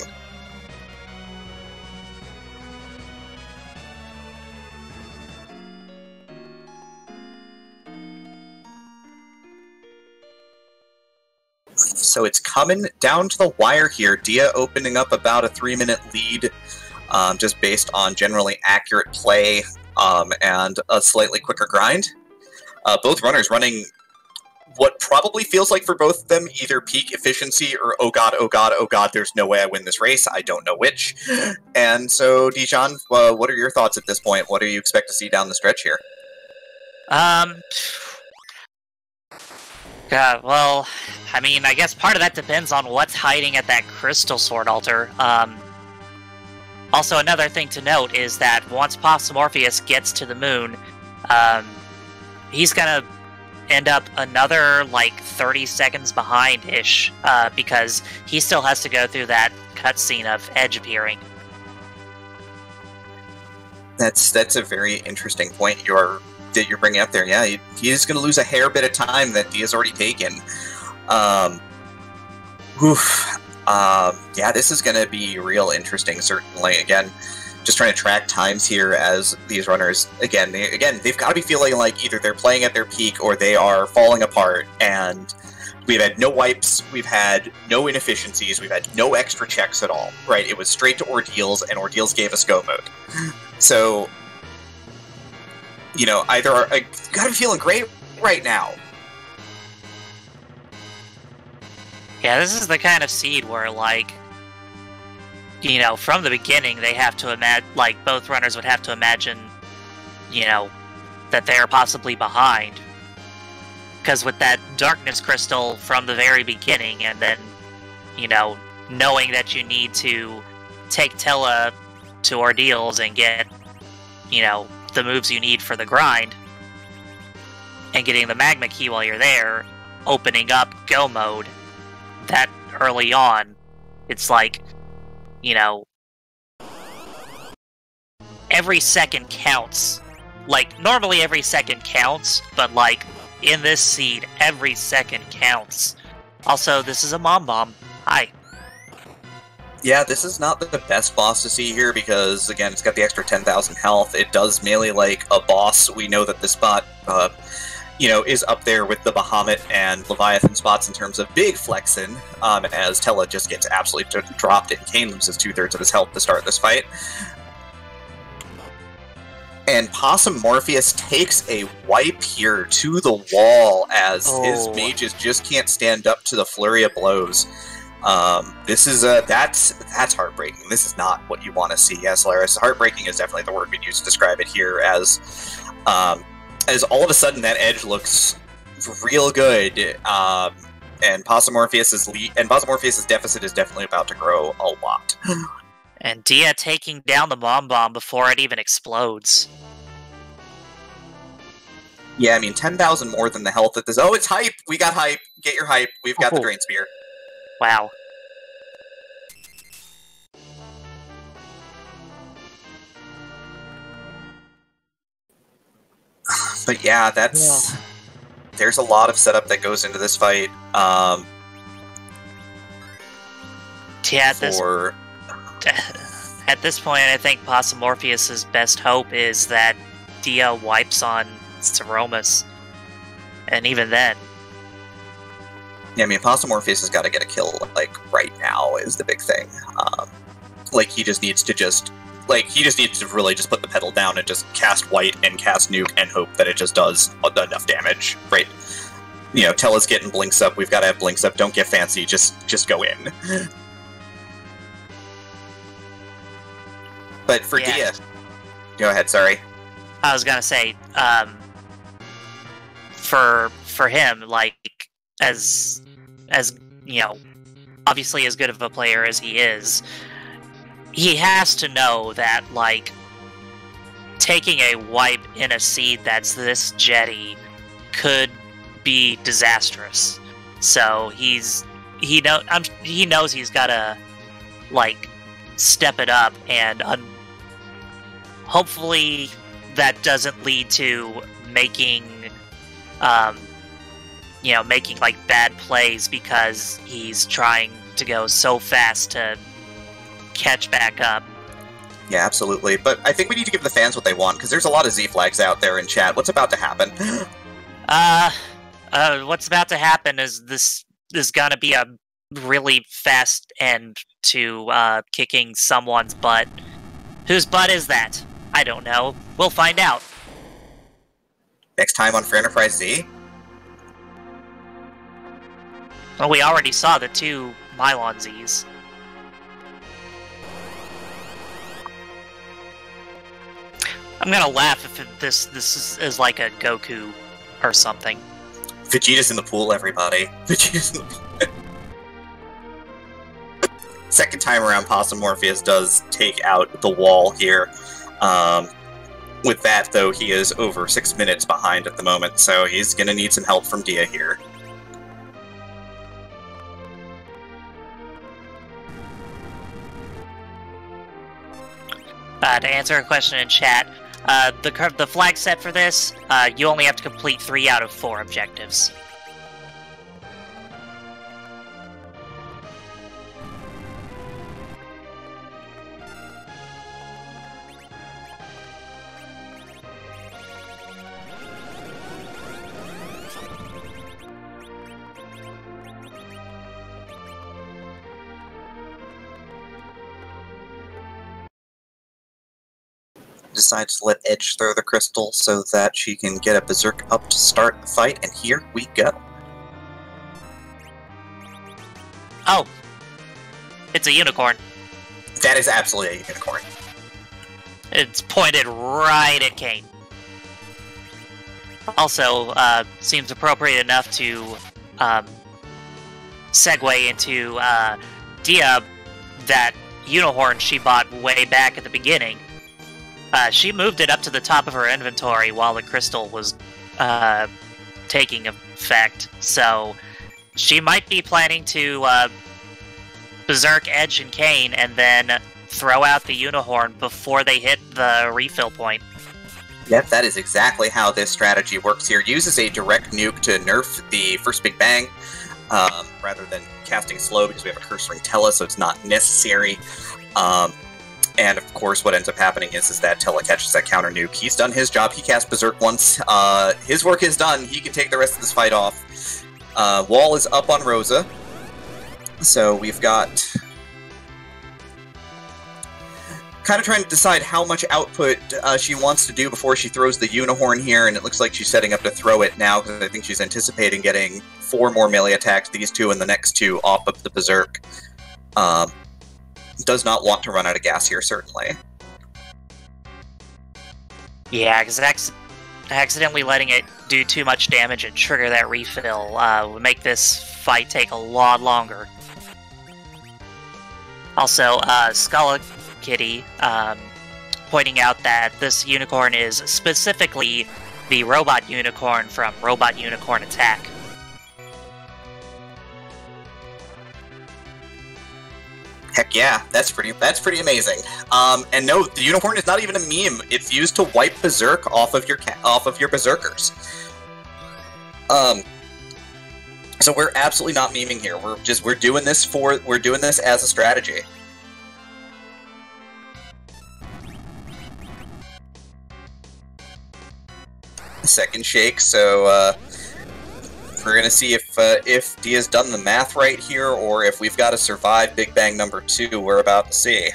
So it's coming down to the wire here. Dia opening up about a three-minute lead, um, just based on generally accurate play um, and a slightly quicker grind. Uh, both runners running what probably feels like for both of them either peak efficiency or oh god, oh god, oh god, there's no way I win this race. I don't know which. And so, Dijon, uh, what are your thoughts at this point? What do you expect to see down the stretch here? Um... Uh, well, I mean, I guess part of that depends on what's hiding at that Crystal Sword altar. Um, also, another thing to note is that once Possumorpheus gets to the moon, um, he's gonna end up another, like, thirty seconds behind-ish, uh, because he still has to go through that cutscene of Edge appearing. That's, that's a very interesting point. You're that you're bringing up there, yeah, he, he's going to lose a hair bit of time that Dia's already taken. Um, oof. Um, yeah, this is going to be real interesting, certainly. Again, just trying to track times here as these runners, again, they, again, they've got to be feeling like either they're playing at their peak or they are falling apart, and we've had no wipes, we've had no inefficiencies, we've had no extra checks at all, right? It was straight to ordeals, and ordeals gave us go mode. So, you know, either are, I gotta be feeling great right now. Yeah, this is the kind of seed where, like, you know, from the beginning, they have to imagine, like, both runners would have to imagine, you know, that they're possibly behind. Because with that darkness crystal from the very beginning, and then, you know, knowing that you need to take Tella to ordeals and get, you know, the moves you need for the grind, and getting the magma key while you're there, opening up go mode that early on, it's like, you know, every second counts. Like, normally every second counts, but, like, in this seed, every second counts. Also, this is a mom bomb. Hi. Yeah, this is not the best boss to see here because, again, it's got the extra ten thousand health. It does melee like a boss. We know that this spot, uh, you know, is up there with the Bahamut and Leviathan spots in terms of big flexing, um, as Tella just gets absolutely dropped and Kane loses two-thirds of his health to start this fight. And Possumorpheus takes a wipe here to the wall as oh. his mages just can't stand up to the flurry of blows. Um, this is uh, that's that's heartbreaking. This is not what you want to see. Yes, Laris, heartbreaking is definitely the word we'd use to describe it here. As um, as all of a sudden that edge looks real good, um, and Possumorpheus's lead and Possumorpheus's deficit is definitely about to grow a lot. And Dia taking down the bomb bomb before it even explodes. Yeah, I mean, ten thousand more than the health that this... Oh, it's hype! We got hype! Get your hype. We've got oh. the Drain Spear. Wow. But yeah, that's... Yeah. There's a lot of setup that goes into this fight. Um... Yeah, for... this... At this point, I think Possumorpheus' best hope is that Dia wipes on Threemus. And even then... Yeah, I mean, Possumorpheus has got to get a kill, like, right now is the big thing. Um, like, he just needs to just... Like, he just needs to really just put the pedal down and just cast White and cast Nuke and hope that it just does enough damage, right? You know, Tella's getting Blinks up, we've got to have Blinks up, don't get fancy, just just go in. But for yeah. Dia... Go ahead, sorry. I was gonna say, um... For, for him, like, as... as, you know, obviously as good of a player as he is, he has to know that, like, taking a wipe in a seed that's this jetty could be disastrous. So he's he know I'm, he knows he's gotta, like, step it up, and un hopefully that doesn't lead to making, um, you know, making, like, bad plays because he's trying to go so fast to catch back up. Yeah, absolutely. But I think we need to give the fans what they want, because there's a lot of Z flags out there in chat. What's about to happen? uh, uh, what's about to happen is this is gonna be a really fast end to uh, kicking someone's butt. Whose butt is that? I don't know. We'll find out. Next time on For Enterprise Z? Well, we already saw the two Mylon Zs. I'm gonna laugh if it, this this is, is like a Goku or something. Vegeta's in the pool, everybody. Vegeta's in the pool. Second time around, Possumorpheus does take out the wall here. Um, with that, though, he is over six minutes behind at the moment, so he's gonna need some help from Dia here. Uh, to answer a question in chat, Uh, the the flag set for this, uh, you only have to complete three out of four objectives. Decides to let Edge throw the crystal so that she can get a berserk up to start the fight, and here we go. Oh, it's a unicorn. That is absolutely a unicorn. It's pointed right at Kane. Also, uh, seems appropriate enough to um, segue into uh, Dia, that unicorn she bought way back at the beginning. Uh, she moved it up to the top of her inventory while the crystal was uh, taking effect, so she might be planning to uh, berserk Edge and Kane and then throw out the unicorn before they hit the refill point. Yep, that is exactly how this strategy works here. Uses a direct nuke to nerf the first Big Bang, um, rather than casting slow, because we have a curse ring Tella, so it's not necessary. Um, And of course, what ends up happening is, is that Tella catches that counter nuke. He's done his job. He cast Berserk once. Uh, his work is done. He can take the rest of this fight off. Uh, Wall is up on Rosa. So we've got... kind of trying to decide how much output uh, she wants to do before she throws the unicorn here, and it looks like she's setting up to throw it now, because I think she's anticipating getting four more melee attacks, these two and the next two, off of the Berserk. Um... Does not want to run out of gas here, certainly. Yeah, because ac accidentally letting it do too much damage and trigger that refill uh, would make this fight take a lot longer. Also, uh, Skull Kitty um, pointing out that this unicorn is specifically the robot unicorn from Robot Unicorn Attack. Heck yeah, that's pretty that's pretty amazing. Um, and no, the unicorn is not even a meme. It's used to wipe Berserk off of your ca off of your Berserkers. Um, so we're absolutely not memeing here. We're just we're doing this for we're doing this as a strategy. Second shake, so uh, we're gonna see if uh, if Dia's done the math right here, or if we've got to survive Big Bang number two. We're about to see.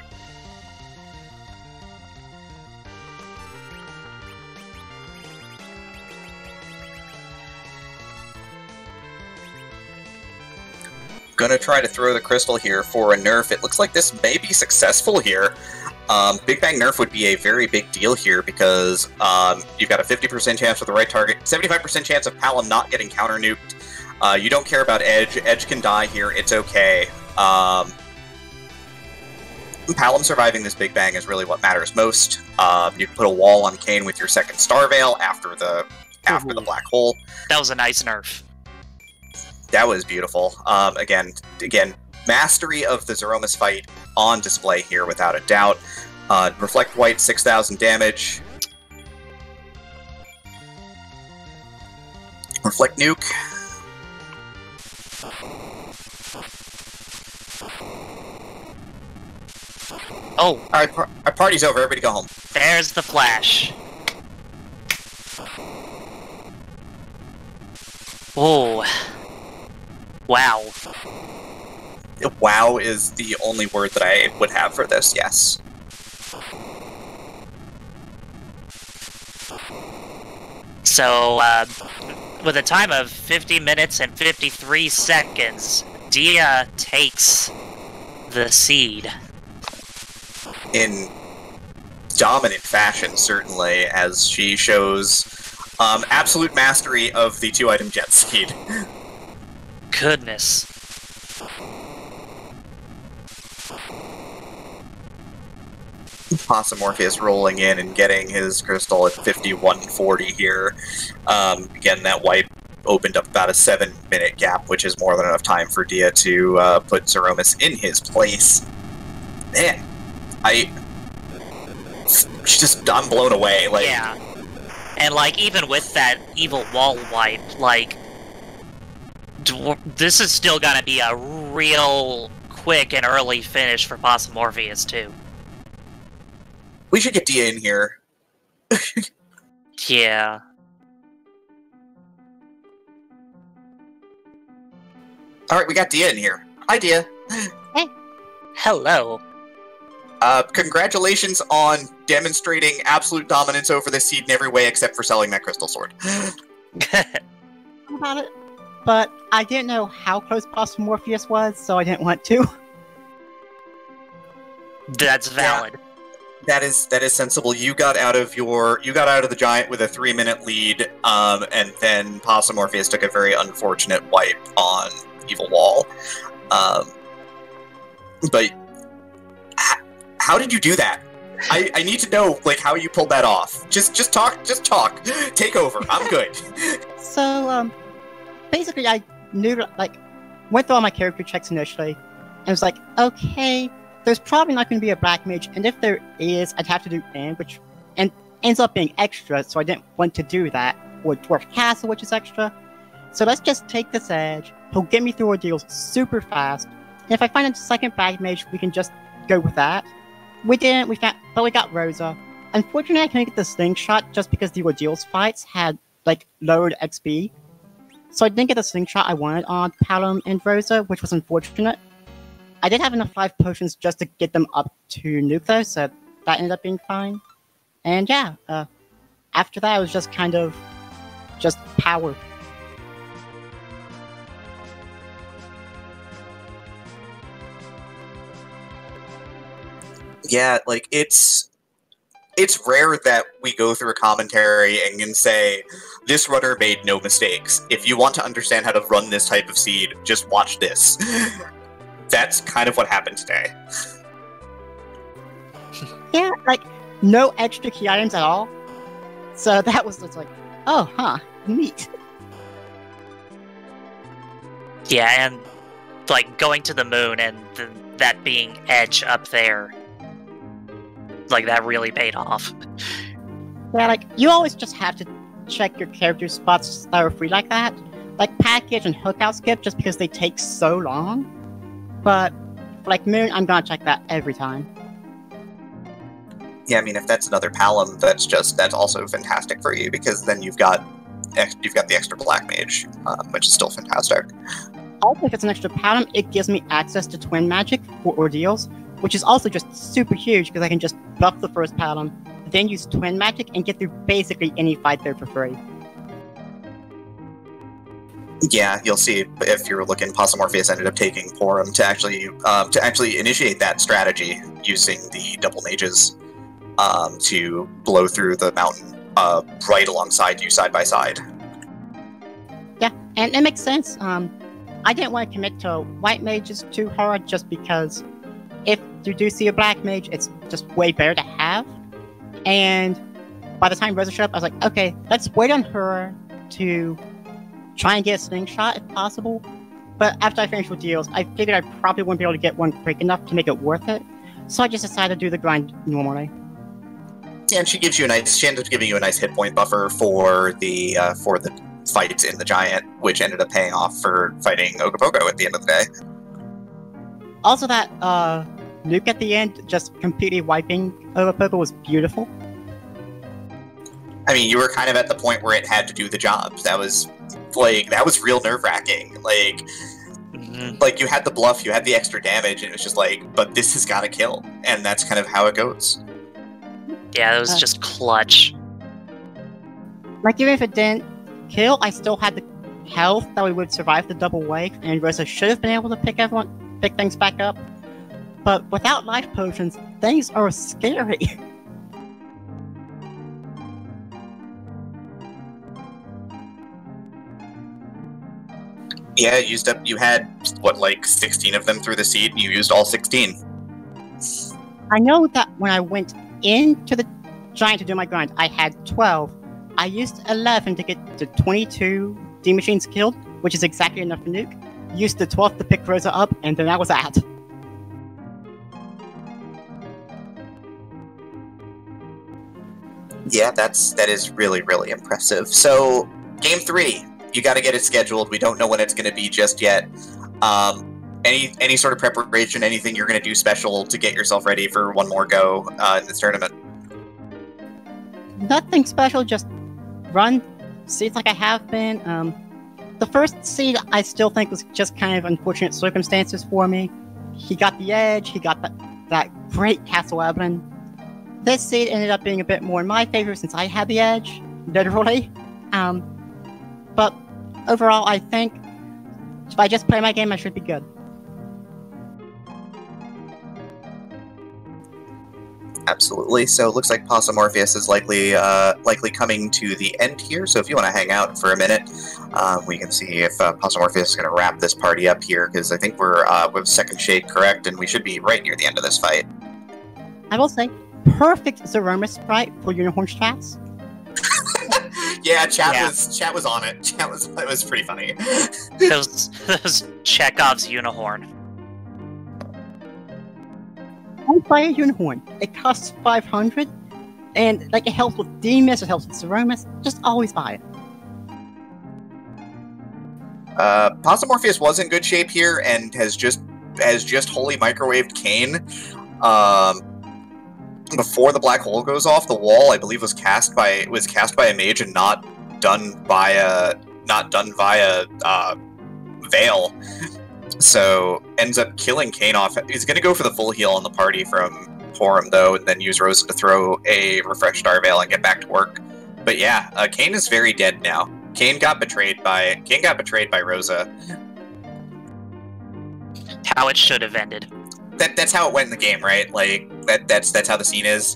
Gonna try to throw the crystal here for a nerf. It looks like this may be successful here. Um, Big Bang nerf would be a very big deal here, because um, you've got a fifty percent chance for the right target, seventy-five percent chance of Palom not getting counter nuked. Uh, you don't care about Edge. Edge can die here. It's okay. Um, Palom surviving this Big Bang is really what matters most. Um, you can put a wall on Kane with your second Star Veil after the after Ooh. the black hole. That was a nice nerf. That was beautiful. Um, again, again, mastery of the Threemus fight on display here, without a doubt. Uh, Reflect White, six thousand damage. Reflect Nuke. Oh, Alright, par our party's over. Everybody go home. there's the flash. Oh. Wow. Wow is the only word that I would have for this, yes. So, uh, with a time of fifty minutes and fifty-three seconds, Dia takes the seed. In dominant fashion, certainly, as she shows um, absolute mastery of the two-item jet seed. Goodness. Possumorpheus rolling in and getting his crystal at fifty-one forty here. Um, again, that wipe opened up about a seven minute gap, which is more than enough time for Dia to uh, put Threemus in his place. Man, I just, I'm blown away. Like, yeah. And, like, even with that evil wall wipe, like, this is still gonna be a real quick and early finish for Possumorpheus, too. We should get Dia in here. Yeah. Alright, we got Dia in here. Hi, Dia. Hey. Hello. Uh, congratulations on demonstrating absolute dominance over this seed in every way except for selling that crystal sword. About it, but I didn't know how close Possumorpheus was, so I didn't want to. That's valid. Yeah. That is that is sensible. You got out of your you got out of the giant with a three minute lead, um, and then Possumorpheus took a very unfortunate wipe on Evil Wall. Um, but how did you do that? I, I need to know like how you pulled that off. Just just talk, just talk. Take over. I'm good. So um, basically, I knew like went through all my character checks initially, and was like, okay. There's probably not going to be a black mage, and if there is, I'd have to do end, which and ends up being extra, so I didn't want to do that. Or Dwarf Castle, which is extra. So let's just take this edge. He'll get me through ordeals super fast, and if I find a second black mage, we can just go with that. We didn't, we got, but we got Rosa. Unfortunately, I couldn't get the slingshot just because the ordeals fights had like lowered X P, so I didn't get the slingshot I wanted on Palom and Rosa, which was unfortunate. I did have enough life potions just to get them up to nuke though, so that ended up being fine. And yeah, uh, after that it was just kind of just power. Yeah, like it's it's rare that we go through a commentary and can say this runner made no mistakes. If you want to understand how to run this type of seed, just watch this. That's kind of what happened today. Yeah, like, no extra key items at all. So that was just like, oh, huh, neat. Yeah, and, like, going to the moon and th that being Edge up there, like, that really paid off. Yeah, like, you always just have to check your character spots that are free like that. Like, package and hookout skip, just because they take so long. But, like Moon, I'm gonna check that every time. Yeah, I mean, if that's another Palom, that's just that's also fantastic for you because then you've got you've got the extra Black Mage, um, which is still fantastic. Also, if it's an extra Palom, it gives me access to Twin Magic for ordeals, which is also just super huge because I can just buff the first Palom, then use Twin Magic and get through basically any fight there for free. Yeah, you'll see if you're looking. Possumorpheus ended up taking Porum to actually um, to actually initiate that strategy using the double mages um, to blow through the mountain uh, right alongside you, side by side. Yeah, and it makes sense. Um, I didn't want to commit to white mages too hard, just because if you do see a black mage, it's just way better to have. And by the time Rosa showed up, I was like, okay, let's wait on her to try and get a slingshot if possible. But after I finished with deals, I figured I probably wouldn't be able to get one quick enough to make it worth it. So I just decided to do the grind normally. Yeah, and she gives you a nice. She ended up giving you a nice hit point buffer for the uh, for the fights in the giant, which ended up paying off for fighting Ogopogo at the end of the day. Also, that uh, nuke at the end, just completely wiping Ogopogo, was beautiful. I mean, you were kind of at the point where it had to do the job. That was like that was real nerve wracking. Like, mm-hmm. like you had the bluff, you had the extra damage, and it was just like, but this has got to kill, and that's kind of how it goes. Yeah, it was uh, just clutch. Like, even if it didn't kill, I still had the health that we would survive the double wave, and Rosa should have been able to pick everyone, pick things back up. But without life potions, things are scary. Yeah, you used up. You had what, like sixteen of them through the seed, and you used all sixteen. I know that when I went into the giant to do my grind, I had twelve. I used eleven to get to twenty-two D machines killed, which is exactly enough for nuke. Used the twelfth to pick Rosa up, and then that was that. Yeah, that's that is really, really impressive. So, game three, you got to get it scheduled. We don't know when it's going to be just yet. Um, any any sort of preparation, anything you're going to do special to get yourself ready for one more go uh, in this tournament? Nothing special, just run seeds like I have been. Um, the first seed I still think was just kind of unfortunate circumstances for me. He got the edge, he got that, that great Castle Evelyn. This seed ended up being a bit more in my favor since I had the edge, literally. Um, but overall, I think if I just play my game, I should be good. Absolutely. So it looks like Possumorpheus is likely uh, likely coming to the end here. So if you want to hang out for a minute, um, we can see if uh, Possumorpheus is going to wrap this party up here, because I think we're uh, with second shade correct, and we should be right near the end of this fight. I will say, perfect Threemus sprite for Unicorn strats. Yeah, chat Yeah. was chat was on it. Chat was it was pretty funny. Those, those Chekhov's unicorn. I buy a Unicorn. It costs five hundred, and like it helps with Threemus, it helps with Threemus. Just always buy it. Uh, Possumorpheus was in good shape here and has just has just wholly microwaved Kane. Um, before the black hole goes off, the wall I believe was cast by was cast by a mage and not done by a not done via uh, Veil. So ends up killing Kane off. He's going to go for the full heal on the party from Porum though, and then use Rosa to throw a refresh Star Veil and get back to work. But yeah, uh, Kane is very dead now. Kane got betrayed by Kane got betrayed by Rosa. How it should have ended. That that's how it went in the game, right? Like that that's that's how the scene is.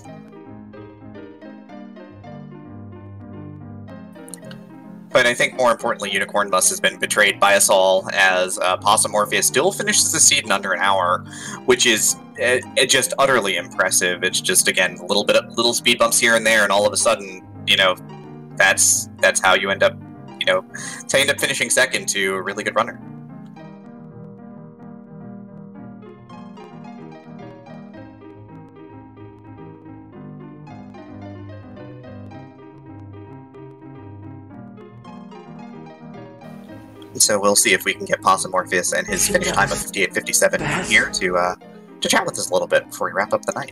But I think more importantly, Unicorn Bus has been betrayed by us all, as uh, Possumorpheus still finishes the seed in under an hour, which is uh, it just utterly impressive. It's just again a little bit of little speed bumps here and there, and all of a sudden, you know, that's that's how you end up, you know, that's how you end up finishing second to a really good runner. So we'll see if we can get Possumorpheus and his finish time of fifty-eight fifty-seven here to uh, to chat with us a little bit before we wrap up the night.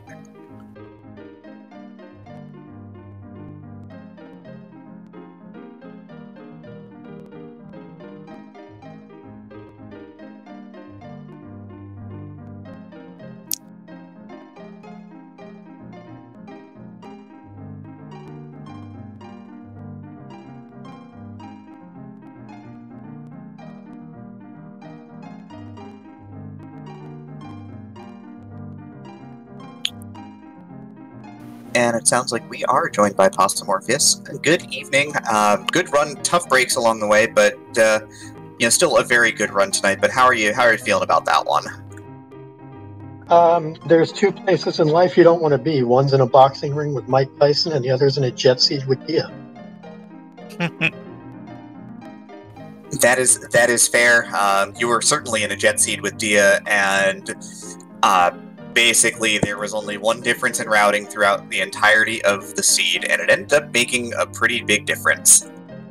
And it sounds like we are joined by Possumorpheus. Good evening. Uh, good run. Tough breaks along the way, but uh, you know, still a very good run tonight. But how are you? How are you feeling about that one? Um, there's two places in life you don't want to be. One's in a boxing ring with Mike Tyson, and the other's in a jet seat with Dia. That is that is fair. Um, you were certainly in a jet seat with Dia, and uh, basically there was only one difference in routing throughout the entirety of the seed, and it ended up making a pretty big difference.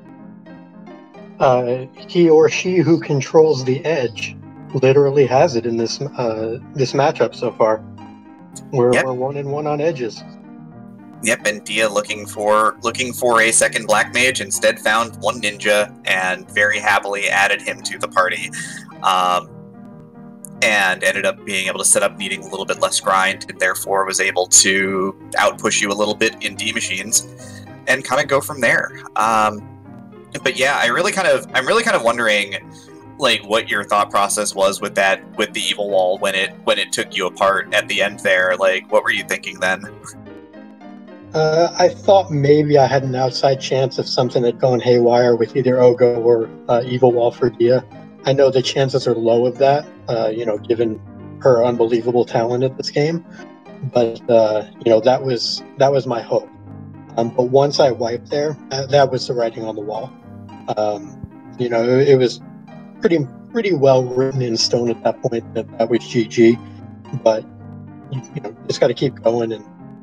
Uh, he or she who controls the edge literally has it in this uh, this matchup so far. We're, Yep. we're one and one on edges. Yep, and Dia looking for looking for a second black mage instead found one ninja and very happily added him to the party, um, and ended up being able to set up needing a little bit less grind, and therefore was able to outpush you a little bit in D machines, and kind of go from there. Um, but yeah, I really kind of I'm really kind of wondering, like, what your thought process was with that with the evil wall when it when it took you apart at the end there. Like, what were you thinking then? Uh, I thought maybe I had an outside chance if something had gone haywire with either Ogo or uh, Evil Wall for Dia. I know the chances are low of that, uh, you know, given her unbelievable talent at this game. But uh, you know, that was that was my hope. Um, but once I wiped there, uh, that was the writing on the wall. Um, you know, it, it was pretty pretty well written in stone at that point that that was G G. But you, you know, just got to keep going and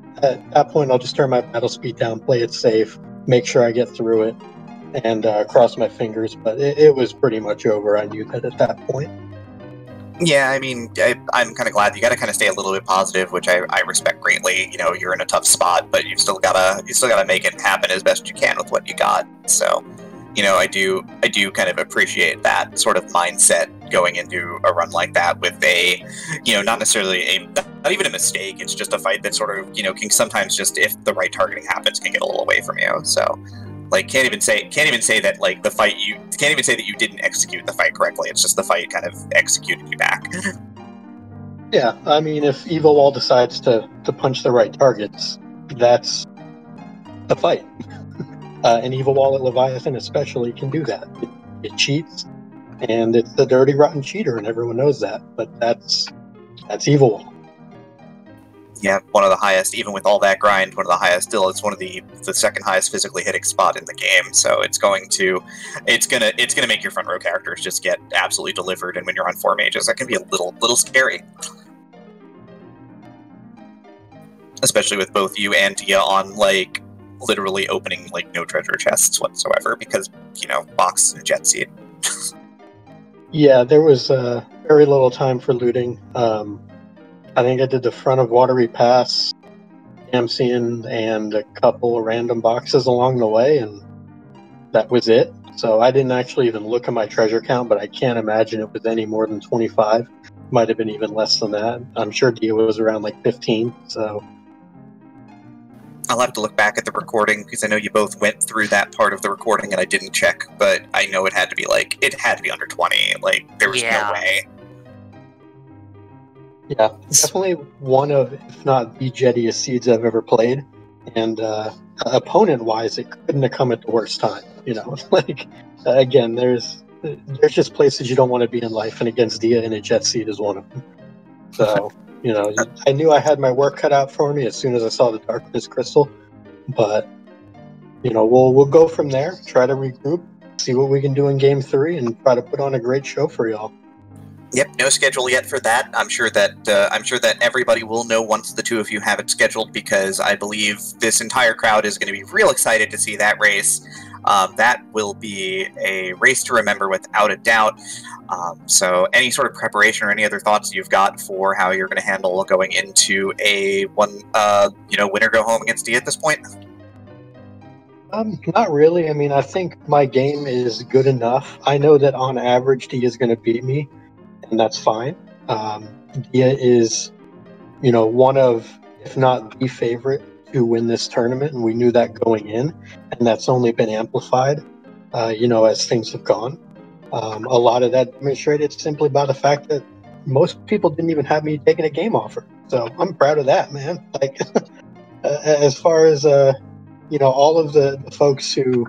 At that point, I'll just turn my battle speed down, play it safe, make sure I get through it, and uh, cross my fingers. But it, it was pretty much over. I knew that at that point. Yeah, I mean, I, I'm kind of glad you got to kind of stay a little bit positive, which I, I respect greatly. You know, you're in a tough spot, but you've still gotta you still gotta make it happen as best you can with what you got. So, you know, I do I do kind of appreciate that sort of mindset going into a run like that with a, you know, not necessarily a not even a mistake. It's just a fight that sort of, you know, can sometimes just, if the right targeting happens, can get a little away from you. So. Like, can't even say can't even say that like the fight you can't even say that you didn't execute the fight correctly. It's just the fight kind of executed you back. Yeah, I mean, if Evil Wall decides to to punch the right targets, that's the fight. uh, and Evil Wall at Leviathan especially can do that. It, it cheats, and it's the dirty, rotten cheater, and everyone knows that. But that's that's Evil Wall. Yeah, one of the highest, even with all that grind, one of the highest still. It's one of the the second highest physically hitting spot in the game. So it's going to, it's gonna, it's gonna make your front row characters just get absolutely delivered. And when you're on four mages, that can be a little, little scary, especially with both you and Dia on like literally opening like no treasure chests whatsoever because you know box and jet seed. Yeah, there was uh, very little time for looting. Um, I think I did the front of Watery Pass, Amcian, and a couple of random boxes along the way, and that was it. So I didn't actually even look at my treasure count, but I can't imagine it was any more than twenty-five. Might have been even less than that. I'm sure Dia was around like fifteen, so... I'll have to look back at the recording, because I know you both went through that part of the recording, and I didn't check, but I know it had to be like, it had to be under twenty. Like, there was Yeah. no way. Yeah, definitely one of, if not the jettiest seeds I've ever played. And uh, opponent-wise, it couldn't have come at the worst time. You know, like uh, again, there's there's just places you don't want to be in life, and against Dia in a jet seed is one of them. So you know, I knew I had my work cut out for me as soon as I saw the Darkness Crystal. But you know, we'll we'll go from there. Try to regroup, see what we can do in Game Three, and try to put on a great show for y'all. Yep, no schedule yet for that. I'm sure that uh, I'm sure that everybody will know once the two of you have it scheduled, because I believe this entire crowd is going to be real excited to see that race. Um, that will be a race to remember without a doubt. Um, so, any sort of preparation or any other thoughts you've got for how you're going to handle going into a one, uh, you know, winner go home against D at this point? Um, not really. I mean, I think my game is good enough. I know that on average, Dia is going to beat me, and that's fine. Um, Dia is, you know, one of, if not the favorite to win this tournament, and we knew that going in, and that's only been amplified, uh, you know, as things have gone. Um, a lot of that demonstrated simply by the fact that most people didn't even have me taking a game offer. So I'm proud of that, man. Like, as far as, uh, you know, all of the, the folks who,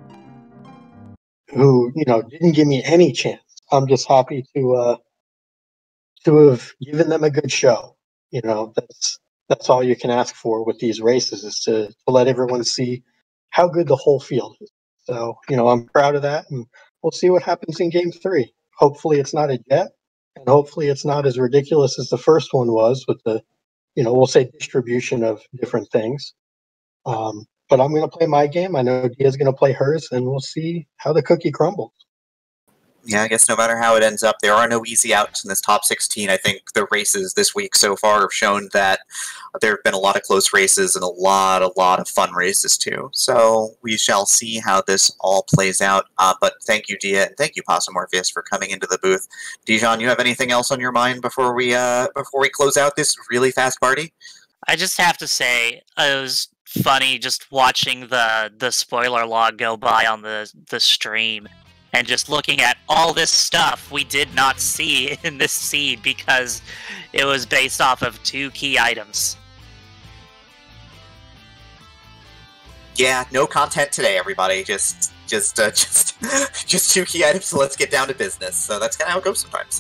who, you know, didn't give me any chance, I'm just happy to, uh, to have given them a good show. You know, that's that's all you can ask for with these races, is to, to let everyone see how good the whole field is. So, you know, I'm proud of that, and we'll see what happens in Game Three. Hopefully, it's not a jet, and hopefully, it's not as ridiculous as the first one was with the, you know, we'll say distribution of different things. Um, but I'm going to play my game. I know Dia's going to play hers, and we'll see how the cookie crumbles. Yeah, I guess no matter how it ends up, there are no easy outs in this top sixteen. I think the races this week so far have shown that there have been a lot of close races and a lot, a lot of fun races too. So we shall see how this all plays out. Uh, but thank you, Dia, and thank you, Possumorpheus, for coming into the booth. Dijon, you have anything else on your mind before we uh, before we close out this really fast party? I just have to say, it was funny just watching the the spoiler log go by on the the stream. And just looking at all this stuff we did not see in this seed because it was based off of two key items. Yeah, no content today, everybody. Just, just, uh, just, just two key items. So let's get down to business. So that's kind of how it goes sometimes.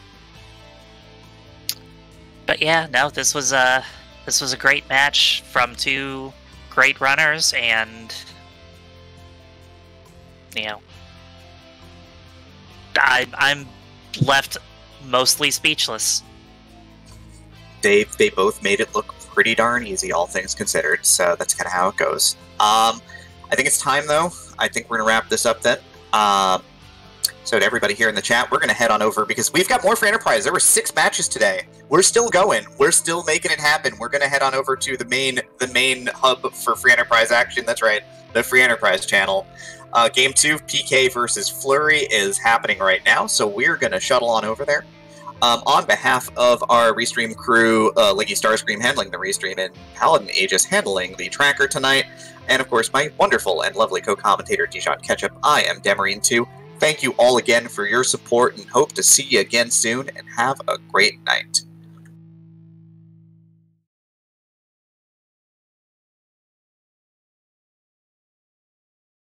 But yeah, no, this was a this was a great match from two great runners, and you know. I, I'm left mostly speechless. They they both made it look pretty darn easy, all things considered, so that's kind of how it goes. Um, I think it's time, though. I think we're going to wrap this up then. Um, so to everybody here in the chat, we're going to head on over, because we've got more for Enterprise. There were six matches today. We're still going. We're still making it happen. We're going to head on over to the main the main hub for Free Enterprise action. That's right, the Free Enterprise channel. Uh, game two, P K versus Flurry, is happening right now, so we're going to shuttle on over there. Um, on behalf of our Restream crew, uh, Leggy Starscream handling the Restream, and Paladin Aegis handling the tracker tonight, and of course my wonderful and lovely co-commentator dijonketchup, I am Demarine two. Thank you all again for your support, and hope to see you again soon, and have a great night.